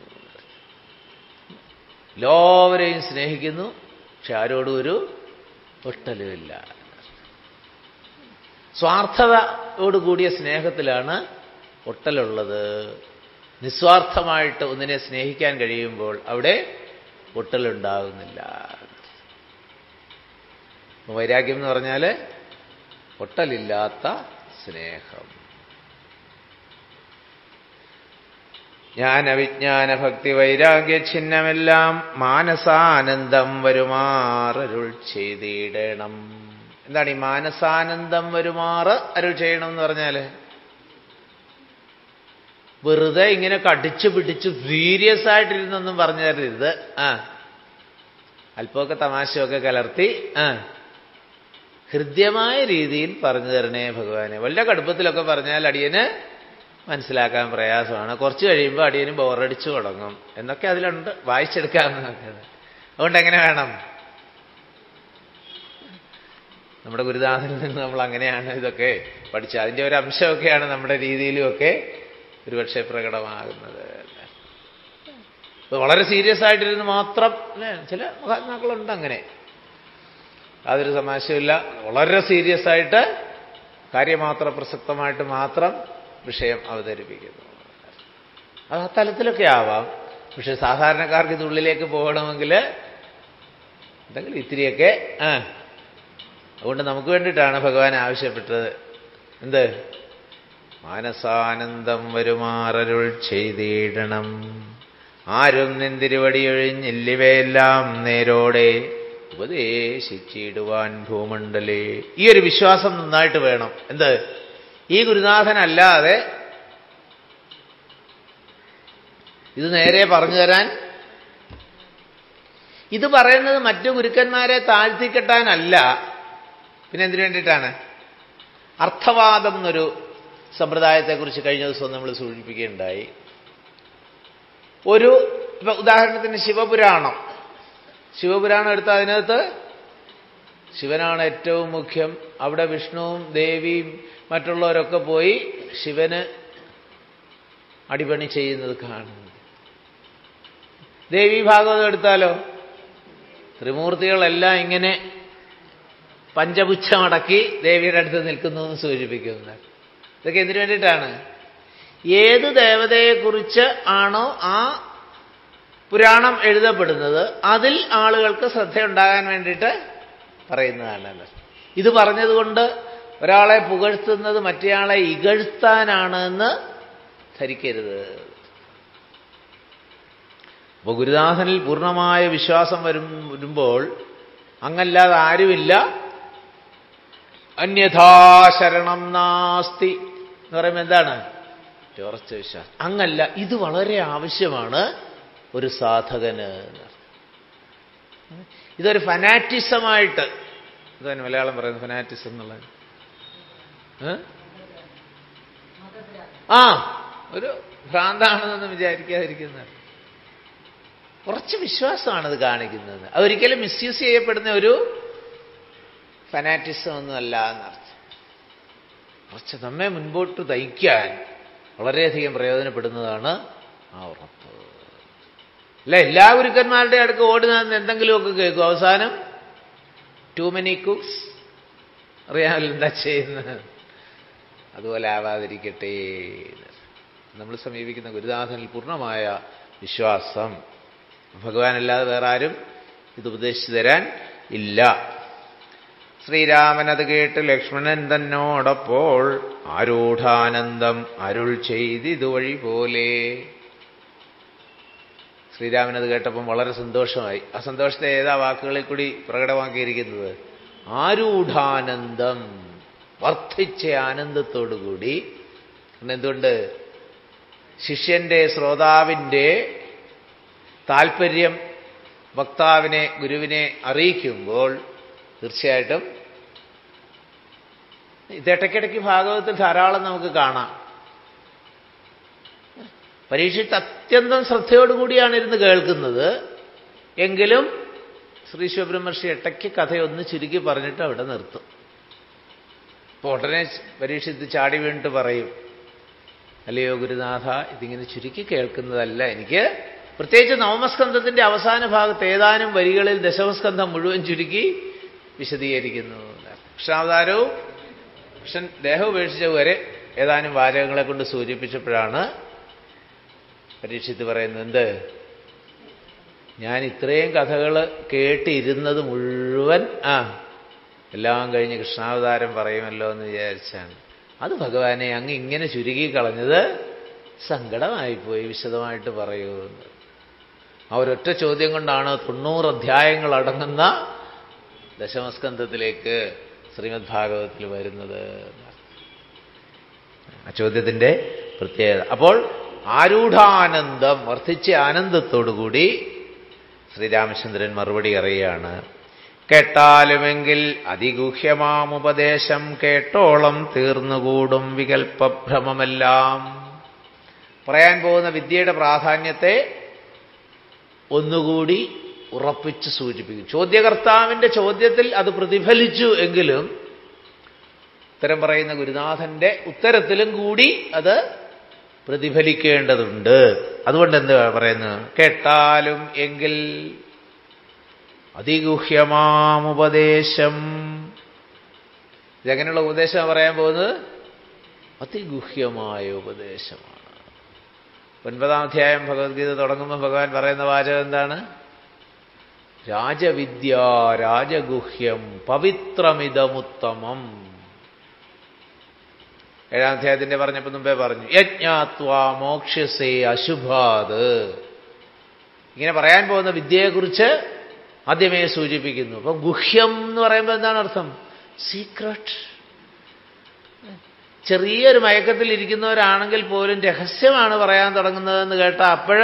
എല്ലാവരെയും സ്നേഹിക്കുന്നു, പക്ഷെ ആരോടും ഒരു ഒട്ടലുമില്ല. സ്വാർത്ഥതയോടുകൂടിയ സ്നേഹത്തിലാണ് ഒട്ടലുള്ളത്. നിസ്വാർത്ഥമായിട്ട് ഒന്നിനെ സ്നേഹിക്കാൻ കഴിയുമ്പോൾ അവിടെ ഒട്ടലുണ്ടാകുന്നില്ല. വൈരാഗ്യം എന്ന് പറഞ്ഞാൽ ഒട്ടലില്ലാത്ത സ്നേഹം. ജ്ഞാനവിജ്ഞാന ഭക്തി വൈരാഗ്യ ഛിന്നമെല്ലാം മാനസാനന്ദം വരുമാറരുൾ ചെയ്തിടണം. എന്താണ് ഈ മാനസാനന്ദം വരുമാറ് അരുൾ ചെയ്യണം എന്ന് പറഞ്ഞാൽ? വെറുതെ ഇങ്ങനെ കടിച്ചു പിടിച്ച് സീരിയസ് ആയിട്ടിരുന്നൊന്നും പറഞ്ഞു തരരുത്. ആ അല്പമൊക്കെ തമാശയൊക്കെ കലർത്തി ആ ഹൃദ്യമായ രീതിയിൽ പറഞ്ഞു തരണേ ഭഗവാനെ. വളരെ കടുപ്പത്തിലൊക്കെ പറഞ്ഞാൽ അടിയന് മനസ്സിലാക്കാൻ പ്രയാസമാണ്. കുറച്ച് കഴിയുമ്പോൾ അടിയന് ബോറടിച്ചു തുടങ്ങും എന്നൊക്കെ അതിലുണ്ട്, വായിച്ചെടുക്കാമെന്നൊക്കെ. അതുകൊണ്ട് എങ്ങനെ വേണം? നമ്മുടെ ഗുരുദാസനിൽ നിന്ന് നമ്മൾ അങ്ങനെയാണ് ഇതൊക്കെ പഠിച്ച അതിൻ്റെ ഒരു അംശമൊക്കെയാണ് നമ്മുടെ രീതിയിലുമൊക്കെ ഒരുപക്ഷെ പ്രകടമാകുന്നത്. വളരെ സീരിയസ് ആയിട്ടിരുന്ന് മാത്രം ചില മഹാത്മാക്കളുണ്ട് അങ്ങനെ, യാതൊരു തമാശയില്ല, വളരെ സീരിയസ് ആയിട്ട് കാര്യമാത്ര പ്രസക്തമായിട്ട് മാത്രം വിഷയം അവതരിപ്പിക്കുന്നു. അത് ആ തലത്തിലൊക്കെ ആവാം. പക്ഷെ സാധാരണക്കാർക്ക് ഇതുള്ളിലേക്ക് പോകണമെങ്കിൽ എന്തെങ്കിലും ഇത്തിരിയൊക്കെ ആ അതുകൊണ്ട് നമുക്ക് വേണ്ടിയിട്ടാണ് ഭഗവാൻ ആവശ്യപ്പെട്ടത്. എന്ത്? മാനസാനന്ദം വരുമാറരുൾ ചെയ്തിടണം. ആരും നിന്തിരുവടിയൊഴിഞ്ഞില്ലിവയെല്ലാം നേരോടെ ഉപദേശിച്ചിടുവാൻ ഭൂമണ്ഡലേ. ഈ ഒരു വിശ്വാസം നന്നായിട്ട് വേണം. എന്ത്? ഈ ഗുരുനാഥനല്ലാതെ ഇത് നേരെ പറഞ്ഞു തരാൻ, ഇത് പറയുന്നത് മറ്റു ഗുരുക്കന്മാരെ താഴ്ത്തിക്കെട്ടാനല്ല, പിന്നെ എന്തിനു വേണ്ടിയിട്ടാണ്? അർത്ഥവാദം എന്നൊരു സമ്പ്രദായത്തെക്കുറിച്ച് കഴിഞ്ഞ ദിവസം നമ്മൾ സൂചിപ്പിക്കുകയുണ്ടായി. ഒരു ഉദാഹരണത്തിന് ശിവപുരാണം ശിവപുരാണം എടുത്ത അതിനകത്ത് ശിവനാണ് ഏറ്റവും മുഖ്യം. അവിടെ വിഷ്ണുവും ദേവിയും മറ്റുള്ളവരൊക്കെ പോയി ശിവന് അടിപണി ചെയ്യുന്നത് കാണുന്നു. ദേവി ഭാഗവതം എടുത്താലോ ത്രിമൂർത്തികളെല്ലാം ഇങ്ങനെ പഞ്ചപുച്ഛമടക്കി ദേവിയുടെ അടുത്ത് നിൽക്കുന്നു എന്ന് സൂചിപ്പിക്കുന്നു. ഇതൊക്കെ എന്തിനു വേണ്ടിയിട്ടാണ്? ഏത് ദേവതയെക്കുറിച്ച് ആണോ ആ പുരാണം എഴുതപ്പെടുന്നത് അതിൽ ആളുകൾക്ക് ശ്രദ്ധയുണ്ടാകാൻ വേണ്ടിയിട്ട് പറയുന്നതാണ്. ഇത് പറഞ്ഞതുകൊണ്ട് ഒരാളെ പുകഴ്ത്തുന്നത് മറ്റേയാളെ ഇകഴ്ത്താനാണ് എന്ന് ധരിക്കരുത്. അപ്പോൾ ഗുരുദാസനിൽ പൂർണ്ണമായ വിശ്വാസം വരും വരുമ്പോൾ അങ്ങല്ലാതെ ആരുമില്ല. അന്യഥാ ശരണം നാസ്തി എന്ന് പറയുമ്പോൾ എന്താണ്? ഉറച്ച വിശ്വാസം. അങ്ങല്ല, ഇത് വളരെ ആവശ്യമാണ് ഒരു സാധകന്. ഇതൊരു ഫനാറ്റിസമായിട്ട്, ഇതാണ് മലയാളം പറയുന്നത് ഫനാറ്റിസം എന്നുള്ളത്. ആ ഒരു ഭ്രാന്താണെന്നൊന്നും വിചാരിക്കാതിരിക്കുന്നത്. കുറച്ച് വിശ്വാസമാണത് കാണിക്കുന്നത്. അതൊരിക്കലും മിസ്യൂസ് ചെയ്യപ്പെടുന്ന ഒരു ഫനാറ്റിസം ഒന്നുമല്ല എന്നർത്ഥം. കുറച്ച് നമ്മെ മുൻപോട്ട് നയിക്കാൻ വളരെയധികം പ്രയോജനപ്പെടുന്നതാണ് ആ ഉറപ്പ്. അല്ല എല്ലാ ഗുരുക്കന്മാരുടെ അടുക്ക് ഓടി നടന്ന് എന്തെങ്കിലുമൊക്കെ കേൾക്കും, അവസാനം ടു മെനി കുക്സ് അറിയാമല്ലോ എന്താ ചെയ്യുന്നത്. അതുപോലെ ആവാതിരിക്കട്ടെ. നമ്മൾ സമീപിക്കുന്ന ഗുരുദാസനിൽ പൂർണ്ണമായ വിശ്വാസം. ഭഗവാനല്ലാതെ വേറെ ആരും ഇത് ഉപദേശിച്ചു തരാൻ ഇല്ല. ശ്രീരാമനത് കേട്ട് ലക്ഷ്മണൻ തന്നോടപ്പോൾ ആരൂഢാനന്ദം അരുൾ ചെയ്തിതുവഴി പോലെ. ശ്രീരാമനത് കേട്ടപ്പം വളരെ സന്തോഷമായി. ആ സന്തോഷത്തെ ഏതാ വാക്കുകളിൽ കൂടി പ്രകടമാക്കിയിരിക്കുന്നത്? ആരൂഢാനന്ദം, വർദ്ധിച്ച ആനന്ദത്തോടുകൂടി. എന്തുകൊണ്ട്? ശിഷ്യന്റെ ശ്രോതാവിൻ്റെ താല്പര്യം വക്താവിനെ ഗുരുവിനെ അറിയിക്കുമ്പോൾ തീർച്ചയായിട്ടും ഇതേട്ടയ്ക്കിടയ്ക്ക് ഭാഗവതത്തിൽ ധാരാളം നമുക്ക് കാണാം. പരീക്ഷിച്ച് അത്യന്തം ശ്രദ്ധയോടുകൂടിയാണ് ഇരുന്ന് കേൾക്കുന്നത്. എങ്കിലും ശ്രീ ശിവബ്രഹ്മർഷി ഇടയ്ക്ക് കഥയൊന്ന് ചുരുക്കി പറഞ്ഞിട്ട് അവിടെ നിർത്തും. അപ്പോൾ ഉടനെ പരീക്ഷിച്ച് ചാടി വീണിട്ട് പറയും, അല്ലയോ ഗുരുനാഥ, ഇതിങ്ങനെ ചുരുക്കി കേൾക്കുന്നതല്ല എനിക്ക്. പ്രത്യേകിച്ച് നവമസ്കന്ധത്തിന്റെ അവസാന ഭാഗത്ത് ഏതാനും വരികളിൽ ദശമസ്കന്ധം മുഴുവൻ ചുരുക്കി വിശദീകരിക്കുന്നു. കൃഷ്ണാവതാരവും കൃഷ്ണൻ ദേഹം ഉപേക്ഷിച്ച വരെ ഏതാനും വാചകങ്ങളെ കൊണ്ട് സൂചിപ്പിച്ചപ്പോഴാണ് പരീക്ഷിത്ത് പറയുന്നത്, എന്ത്, ഞാൻ ഇത്രയും കഥകൾ കേട്ടിരുന്നത് മുഴുവൻ ആ എല്ലാം കഴിഞ്ഞ് കൃഷ്ണാവതാരം പറയുമല്ലോ എന്ന് വിചാരിച്ചാണ്. അത് ഭഗവാനെ അങ്ങ് ഇങ്ങനെ ചുരുക്കി കളഞ്ഞത് സങ്കടമായിപ്പോയി, വിശദമായിട്ട് പറയൂ എന്ന്. ആ ഒരൊറ്റ ചോദ്യം കൊണ്ടാണ് തൊണ്ണൂറ് അധ്യായങ്ങൾ അടങ്ങുന്ന ദശമസ്കന്ധത്തിലേക്ക് ശ്രീമദ് ഭാഗവതത്തിൽ വരുന്നത്. ആ ചോദ്യത്തിൻ്റെ പ്രത്യേകത. അപ്പോൾ ആരൂഢാനന്ദം, വർദ്ധിച്ച ആനന്ദത്തോടുകൂടി ശ്രീരാമചന്ദ്രൻ മറുപടി അറിയാണ്. കേട്ടാലുമെങ്കിൽ അതിഗൂഹ്യമാമുപദേശം കേട്ടോളം തീർന്നുകൂടും വികൽപ്പഭ്രമമെല്ലാം. പറയാൻ പോകുന്ന വിദ്യയുടെ പ്രാധാന്യത്തെ ഒന്നുകൂടി ഉറപ്പിച്ച് സൂചിപ്പിക്കും. ചോദ്യകർത്താവിൻ്റെ ചോദ്യത്തിൽ അത് പ്രതിഫലിച്ചു എങ്കിലും ഉത്തരം പറയുന്ന ഗുരുനാഥന്റെ ഉത്തരത്തിലും കൂടി അത് പ്രതിഫലിക്കേണ്ടതുണ്ട്. അതുകൊണ്ട് എന്ത് പറയുന്നു? കേട്ടാലും എങ്കിൽ അതിഗുഹ്യമാമുപദേശം. ഇതെങ്ങനെയുള്ള ഉപദേശമാണ് പറയാൻ പോകുന്നത്? അതിഗുഹ്യമായ ഉപദേശമാണ്. ഒൻപതാം അധ്യായം ഭഗവത്ഗീത തുടങ്ങുമ്പോൾ ഭഗവാൻ പറയുന്ന വാചകം എന്താണ്? രാജവിദ്യ രാജഗുഹ്യം പവിത്രമിതമുത്തമം. ഏഴാം അധ്യായത്തിന്റെ പറഞ്ഞപ്പോൾ മുമ്പേ പറഞ്ഞു, യജ്ഞാത്വാ മോക്ഷ്യസേ അശുഭാത്. ഇങ്ങനെ പറയാൻ പോകുന്ന വിദ്യയെക്കുറിച്ച് ആദ്യമേ സൂചിപ്പിക്കുന്നു. അപ്പം ഗുഹ്യം എന്ന് പറയുമ്പോൾ എന്താണ് അർത്ഥം? സീക്രട്ട്. ചെറിയൊരു മയക്കത്തിൽ ഇരിക്കുന്നവരാണെങ്കിൽ പോലും രഹസ്യമാണ് പറയാൻ തുടങ്ങുന്നതെന്ന് കേട്ടാൽ അപ്പോഴ്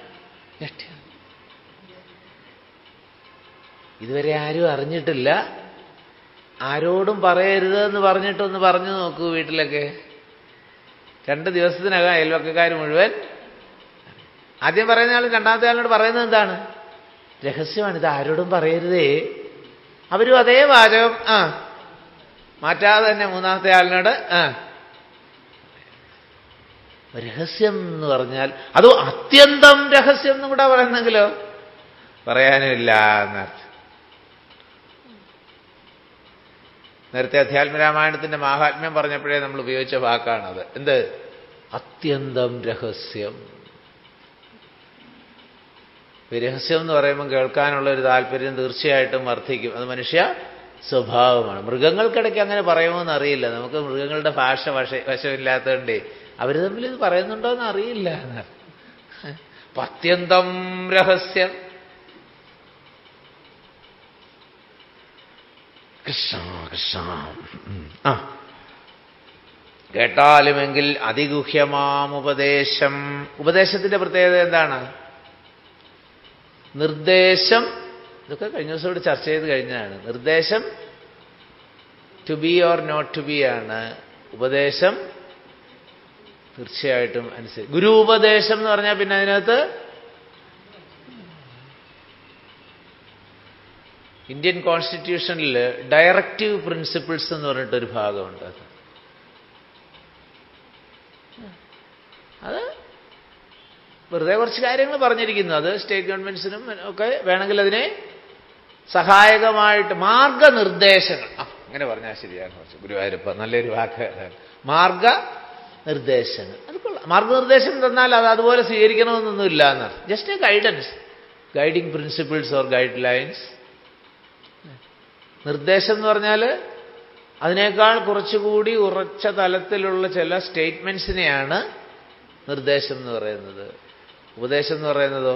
ഇതുവരെ ആരും അറിഞ്ഞിട്ടില്ല, ആരോടും പറയരുത് എന്ന് പറഞ്ഞിട്ടൊന്ന് പറഞ്ഞു നോക്കൂ. വീട്ടിലൊക്കെ രണ്ട് ദിവസത്തിനകം അയൽവക്കക്കാർ മുഴുവൻ ആദ്യം പറയുന്ന ആൾ രണ്ടാമത്തെ ആളിനോട് പറയുന്നത് എന്താണ്? രഹസ്യമാണ്, ഇത് ആരോടും പറയരുതേ. അവരും അതേ വാചകം ആ മാറ്റാതെ തന്നെ മൂന്നാമത്തെ ആളിനോട് ആ രഹസ്യം എന്ന് പറഞ്ഞാൽ അത് അത്യന്തം രഹസ്യം എന്നും കൂടെ പറയുന്നെങ്കിലോ പറയാനുമില്ല എന്നർത്ഥം. നേരത്തെ അധ്യാത്മരാമായണത്തിന്റെ മാഹാത്മ്യം പറഞ്ഞപ്പോഴേ നമ്മൾ ഉപയോഗിച്ച വാക്കാണത്. എന്ത്? അത്യന്തം രഹസ്യം. രഹസ്യം എന്ന് പറയുമ്പോൾ കേൾക്കാനുള്ള ഒരു താല്പര്യം തീർച്ചയായിട്ടും വർദ്ധിക്കും. അത് മനുഷ്യ സ്വഭാവമാണ്. മൃഗങ്ങൾക്കിടയ്ക്ക് അങ്ങനെ പറയുമോയെന്ന് അറിയില്ല. നമുക്ക് മൃഗങ്ങളുടെ ഭാഷ വശ വശമില്ലാത്തതുകൊണ്ടേ അവർ തമ്മിൽ ഇത് പറയുന്നുണ്ടോ എന്ന് അറിയില്ല. അത്യന്തം രഹസ്യം. കൃഷ്ണ കൃഷ്ണ ആ കേട്ടാലുമെങ്കിൽ അതിഗുഹ്യമാം ഉപദേശം. ഉപദേശത്തിന്റെ പ്രത്യേകത എന്താണ്? നിർദ്ദേശം. ഇതൊക്കെ കഴിഞ്ഞ ദിവസം ഇവിടെ ചർച്ച ചെയ്ത് കഴിഞ്ഞതാണ്. നിർദ്ദേശം to be or not to be ആണ്. ഉപദേശം തീർച്ചയായിട്ടും അനുസരിച്ച്. ഗുരു ഉപദേശം എന്ന് പറഞ്ഞാൽ പിന്നെ അതിനകത്ത് ഇന്ത്യൻ കോൺസ്റ്റിറ്റ്യൂഷനിൽ ഡയറക്റ്റീവ് പ്രിൻസിപ്പിൾസ് എന്ന് പറഞ്ഞിട്ടൊരു ഭാഗമുണ്ട്. അത് വെറുതെ കുറച്ച് കാര്യങ്ങൾ പറഞ്ഞിരിക്കുന്നു. അത് സ്റ്റേറ്റ് ഗവൺമെന്റ്സിനും ഒക്കെ വേണമെങ്കിൽ അതിനെ സഹായകമായിട്ട് മാർഗനിർദ്ദേശങ്ങൾ, ആ അങ്ങനെ പറഞ്ഞാൽ ശരിയാണ്. കുറച്ച് ഗുരുവായൂരപ്പ നല്ലൊരു വാക്ക്. മാർഗനിർദ്ദേശങ്ങൾ അത് കൊള്ളാം. മാർഗനിർദ്ദേശം തന്നാൽ അത് അതുപോലെ സ്വീകരിക്കണമെന്നൊന്നുമില്ല എന്നർത്ഥം. Just a guidance, guiding principles or guidelines. നിർദ്ദേശം എന്ന് പറഞ്ഞാൽ അതിനേക്കാൾ കുറച്ചുകൂടി ഉറച്ച തലത്തിലുള്ള ചില സ്റ്റേറ്റ്മെന്റ്സിനെയാണ് നിർദ്ദേശം എന്ന് പറയുന്നത്. ഉപദേശം എന്ന് പറയുന്നതോ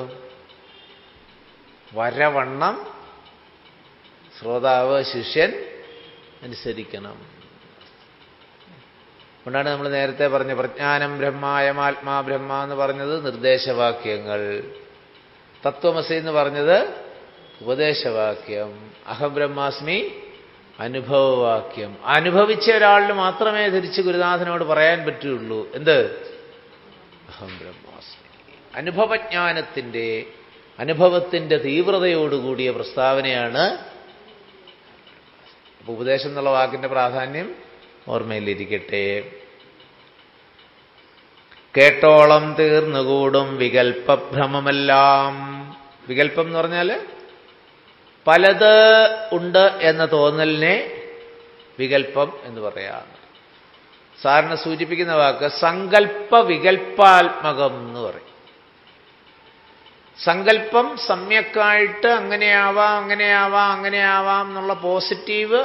വരവണ്ണം ശ്രോതാവ് ശിഷ്യൻ അനുസരിക്കണം. അതുകൊണ്ടാണ് നമ്മൾ നേരത്തെ പറഞ്ഞ പ്രജ്ഞാനം ബ്രഹ്മായമാത്മാ ബ്രഹ്മ എന്ന് പറഞ്ഞത് നിർദ്ദേശവാക്യങ്ങൾ. തത്വമസി എന്ന് പറഞ്ഞത് ഉപദേശവാക്യം. അഹം ബ്രഹ്മാസ്മി അനുഭവവാക്യം. അനുഭവിച്ച ഒരാളിന് മാത്രമേ തിരിച്ച് ഗുരുനാഥനോട് പറയാൻ പറ്റുള്ളൂ. എന്ത്? അഹം ബ്രഹ്മാസ്മി. അനുഭവജ്ഞാനത്തിൻ്റെ അനുഭവത്തിൻ്റെ തീവ്രതയോടുകൂടിയ പ്രസ്താവനയാണ്. അപ്പോൾ ഉപദേശം എന്നുള്ള വാക്കിൻ്റെ പ്രാധാന്യം ഓർമ്മയിലിരിക്കട്ടെ. കേട്ടോളം തീർന്നുകൂടും വികൽപ്പഭ്രമമെല്ലാം. വികല്പം എന്ന് പറഞ്ഞാൽ പലത് ഉണ്ട് എന്ന തോന്നലിനെ വികല്പം എന്ന് പറയാം. സാറിന് സൂചിപ്പിക്കുന്ന വാക്ക് സങ്കല്പ വികല്പാത്മകം എന്ന് പറയും. സങ്കല്പം സമ്യക്കായിട്ട് അങ്ങനെയാവാം അങ്ങനെയാവാം അങ്ങനെയാവാം എന്നുള്ള പോസിറ്റീവ്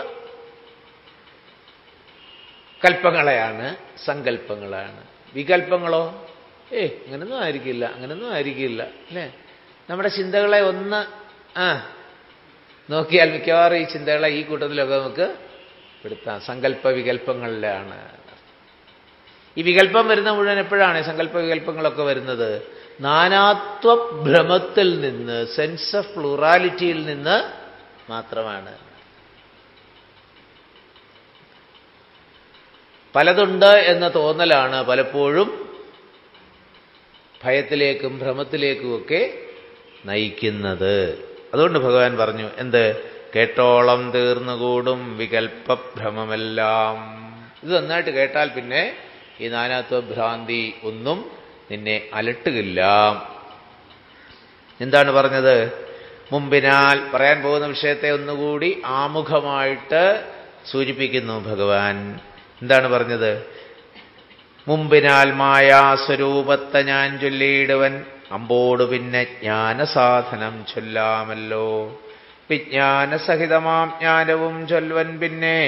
കൽപ്പങ്ങളെയാണ് സങ്കല്പങ്ങളാണ്. വികല്പങ്ങളോ ഏ അങ്ങനൊന്നും ആയിരിക്കില്ല അങ്ങനൊന്നും ആയിരിക്കില്ല അല്ലേ? നമ്മുടെ ചിന്തകളെ ഒന്ന് ആ നോക്കിയാൽ മിക്കവാറും ഈ ചിന്തകളെ ഈ കൂട്ടത്തിലൊക്കെ നമുക്ക് പെടുത്താം. സങ്കല്പ വികല്പങ്ങളിലാണ്. ഈ വികല്പം വരുന്ന മുഴുവൻ എപ്പോഴാണ് സങ്കല്പ വികല്പങ്ങളൊക്കെ വരുന്നത്? നാനാത്വ ഭ്രമത്തിൽ നിന്ന്, സെൻസ് ഓഫ് പ്ലൂറാലിറ്റിയിൽ നിന്ന് മാത്രമാണ്. പലതുണ്ട് എന്ന തോന്നലാണ് പലപ്പോഴും ഭയത്തിലേക്കും ഭ്രമത്തിലേക്കുമൊക്കെ നയിക്കുന്നത്. അതുകൊണ്ട് ഭഗവാൻ പറഞ്ഞു എന്ത്? കേട്ടോളം തീർന്നുകൂടും വികല്പഭ്രമമെല്ലാം. ഇത് നന്നായിട്ട് കേട്ടാൽ പിന്നെ ഈ നാനാത്വഭ്രാന്തി ഒന്നും നിന്നെ അലട്ടുകില്ല. എന്താണ് പറഞ്ഞത്? മുമ്പിനാൽ പറയാൻ പോകുന്ന വിഷയത്തെ ഒന്നുകൂടി ആമുഖമായിട്ട് സൂചിപ്പിക്കുന്നു ഭഗവാൻ. എന്താണ് പറഞ്ഞത്? മുമ്പിനാൽ മായാസ്വരൂപത്തെ ഞാൻ ചൊല്ലിയിടുവൻ, അമ്പോട് പിന്നെ ജ്ഞാനസാധനം ചൊല്ലാമല്ലോ. വിജ്ഞാനസഹിതമാം ജ്ഞാനവും ചൊൽവൻ, പിന്നെ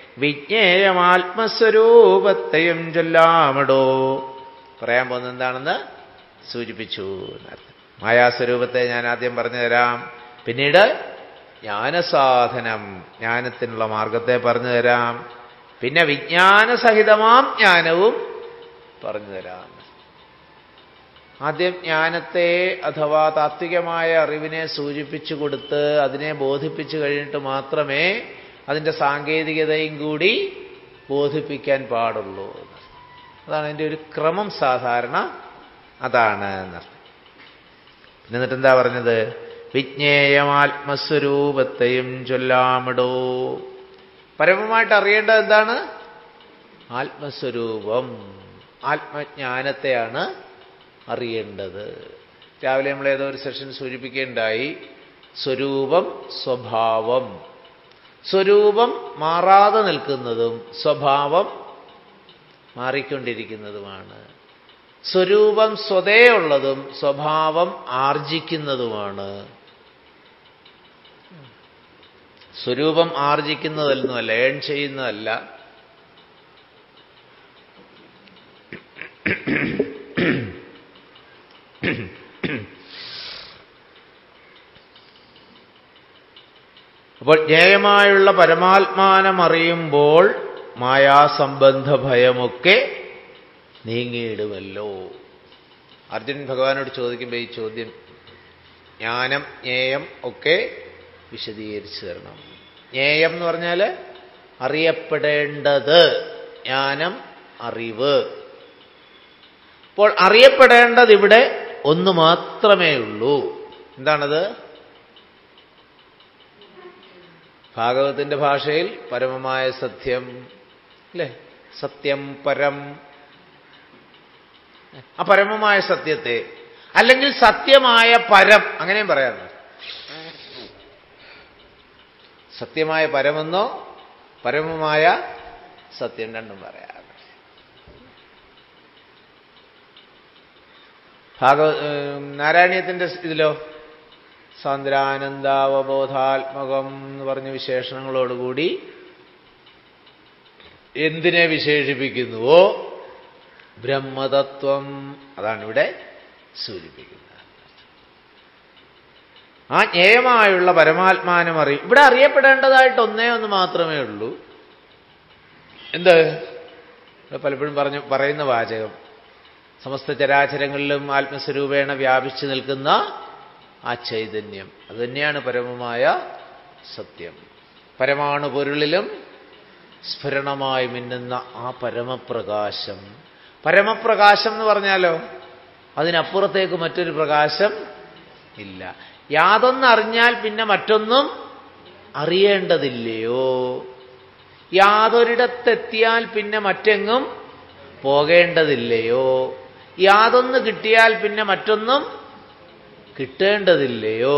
വിജ്ഞേയമാത്മസ്വരൂപത്തെയും ചൊല്ലാമടോ. പറയാൻ പോകുന്നത് എന്താണെന്ന് സൂചിപ്പിച്ചു. മായാസ്വരൂപത്തെ ഞാൻ ആദ്യം പറഞ്ഞു തരാം, പിന്നീട് ജ്ഞാനസാധനം ജ്ഞാനത്തിനുള്ള മാർഗത്തെ പറഞ്ഞു തരാം, പിന്നെ വിജ്ഞാനസഹിതമാം ജ്ഞാനവും പറഞ്ഞു തരാം. ആദ്യം ജ്ഞാനത്തെ അഥവാ താത്വികമായ അറിവിനെ സൂചിപ്പിച്ചു കൊടുത്ത് അതിനെ ബോധിപ്പിച്ചു കഴിഞ്ഞിട്ട് മാത്രമേ അതിൻ്റെ സാങ്കേതികതയും കൂടി ബോധിപ്പിക്കാൻ പാടുള്ളൂ. അതാണ് അതിൻ്റെ ഒരു ക്രമം. സാധാരണ അതാണ് എന്നർത്ഥം. പിന്നെ എന്നിട്ട് എന്താ പറഞ്ഞത്? വിജ്ഞേയമാത്മസ്വരൂപത്തെയും ചൊല്ലാമിടോ. പരമമായിട്ട് അറിയേണ്ടത് എന്താണ്? ആത്മസ്വരൂപം, ആത്മജ്ഞാനത്തെയാണ് അറിയേണ്ടത്. രാവിലെ നമ്മൾ ഏതോ ഒരു സെഷൻ സൂചിപ്പിക്കേണ്ടായി. സ്വരൂപം, സ്വഭാവം. സ്വരൂപം മാറാതെ നിൽക്കുന്നതും സ്വഭാവം മാറിക്കൊണ്ടിരിക്കുന്നതുമാണ്. സ്വരൂപം സ്വതേ ഉള്ളതും സ്വഭാവം ആർജിക്കുന്നതുമാണ്. സ്വരൂപം ആർജിക്കുന്നതൊന്നുമല്ല, ഏൺ ചെയ്യുന്നതല്ല. അപ്പോൾ ജ്ഞേയമായുള്ള പരമാത്മാനം അറിയുമ്പോൾ മായാസംബന്ധ ഭയമൊക്കെ നീങ്ങിയിടുമല്ലോ. അർജുനൻ ഭഗവാനോട് ചോദിക്കുമ്പോൾ ഈ ചോദ്യം ജ്ഞാനം ജ്ഞേയം ഒക്കെ വിശദീകരിച്ചു തരണം. ജ്ഞേയം എന്ന് പറഞ്ഞാൽ അറിയപ്പെടേണ്ടത്, ജ്ഞാനം അറിവ്. അപ്പോൾ അറിയപ്പെടേണ്ടത് ഇവിടെ ഒന്ന് മാത്രമേ ഉള്ളൂ. എന്താണത്? ഭാഗവതത്തിന്റെ ഭാഷയിൽ പരമമായ സത്യം അല്ലേ? സത്യം പരം. ആ പരമമായ സത്യത്തെ, അല്ലെങ്കിൽ സത്യമായ പരം, അങ്ങനെയും പറയാറുണ്ട്. സത്യമായ പരമെന്നോ പരമമായ സത്യം രണ്ടും പറയാറുണ്ട്. ഭാഗവ നാരായണീയത്തിന്റെ ഇതിലോ സാന്ദ്രാനന്ദാവബോധാത്മകം എന്ന് പറഞ്ഞ വിശേഷണങ്ങളോടുകൂടി എന്തിനെ വിശേഷിപ്പിക്കുന്നുവോ ബ്രഹ്മതത്വം, അതാണ് ഇവിടെ സൂചിപ്പിക്കുന്നത്. ആ ജ്ഞേയമായുള്ള പരമാത്മാനം അറിയും. ഇവിടെ അറിയപ്പെടേണ്ടതായിട്ട് ഒന്നേ ഒന്ന് മാത്രമേ ഉള്ളൂ. എന്ത്? പലപ്പോഴും പറഞ്ഞു പറയുന്ന വാചകം, സമസ്ത ചരാചരങ്ങളിലും ആത്മസ്വരൂപേണ വ്യാപിച്ചു നിൽക്കുന്ന ആ ചൈതന്യം, അത് തന്നെയാണ് പരമമായ സത്യം. പരമാണു പൊരുളിലും സ്ഫുരണമായി മിന്നുന്ന ആ പരമപ്രകാശം. പരമപ്രകാശം എന്ന് പറഞ്ഞാലോ അതിനപ്പുറത്തേക്ക് മറ്റൊരു പ്രകാശം ഇല്ല. യാതൊന്നറിഞ്ഞാൽ പിന്നെ മറ്റൊന്നും അറിയേണ്ടതില്ലയോ? യാതൊരിടത്തെത്തിയാൽ പിന്നെ മറ്റെങ്ങും പോകേണ്ടതില്ലയോ? യാതൊന്ന് കിട്ടിയാൽ പിന്നെ മറ്റൊന്നും കിട്ടേണ്ടതില്ലയോ?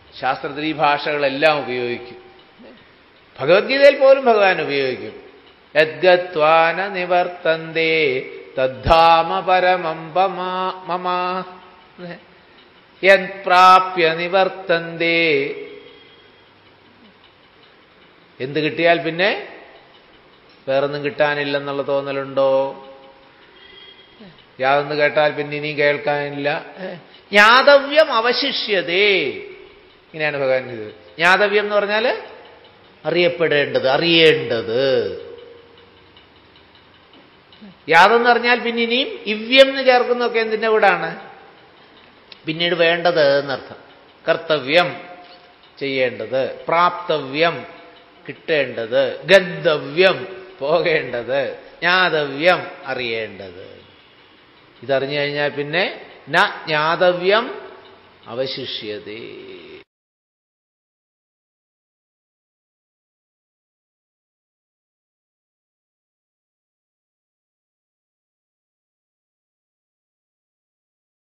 ശാസ്ത്രത്തിൽ ഈ ഭാഷകളെല്ലാം ഉപയോഗിക്കും. ഭഗവത്ഗീതയിൽ പോലും ഭഗവാൻ ഉപയോഗിക്കും. യദ്ഗത്വാന നിവർത്തന്തേ തദ്ധാമ പരമം മമ യത്പ്രാപ്യ നിവർത്തന്തേ. എന്ത് കിട്ടിയാൽ പിന്നെ വേറൊന്നും കിട്ടാനില്ലെന്നുള്ള തോന്നലുണ്ടോ? യാതൊന്ന് കേട്ടാൽ പിന്നെ ഇനിയും കേൾക്കാനില്ല. ജ്ഞാതവ്യം അവശിഷ്യതേ. ഇങ്ങനെയാണ് ഭഗവാൻ ഇത്. ജ്ഞാതവ്യം എന്ന് പറഞ്ഞാൽ അറിയപ്പെടേണ്ടത്, അറിയേണ്ടത്. യാതെന്ന് പറഞ്ഞാൽ പിന്നെ ഇനിയും ഇവ്യം എന്ന് ചേർക്കുന്നതൊക്കെ എന്തിൻ്റെ കൂടാണ്? പിന്നീട് വേണ്ടത് എന്നർത്ഥം. കർത്തവ്യം ചെയ്യേണ്ടത്, പ്രാപ്തവ്യം കിട്ടേണ്ടത്, ഗന്തവ്യം പോകേണ്ടത്, ജ്ഞാതവ്യം അറിയേണ്ടത്. ഇതറിഞ്ഞു കഴിഞ്ഞാൽ പിന്നെ ന ജ്ഞാതവ്യം അവശിഷ്യതേ.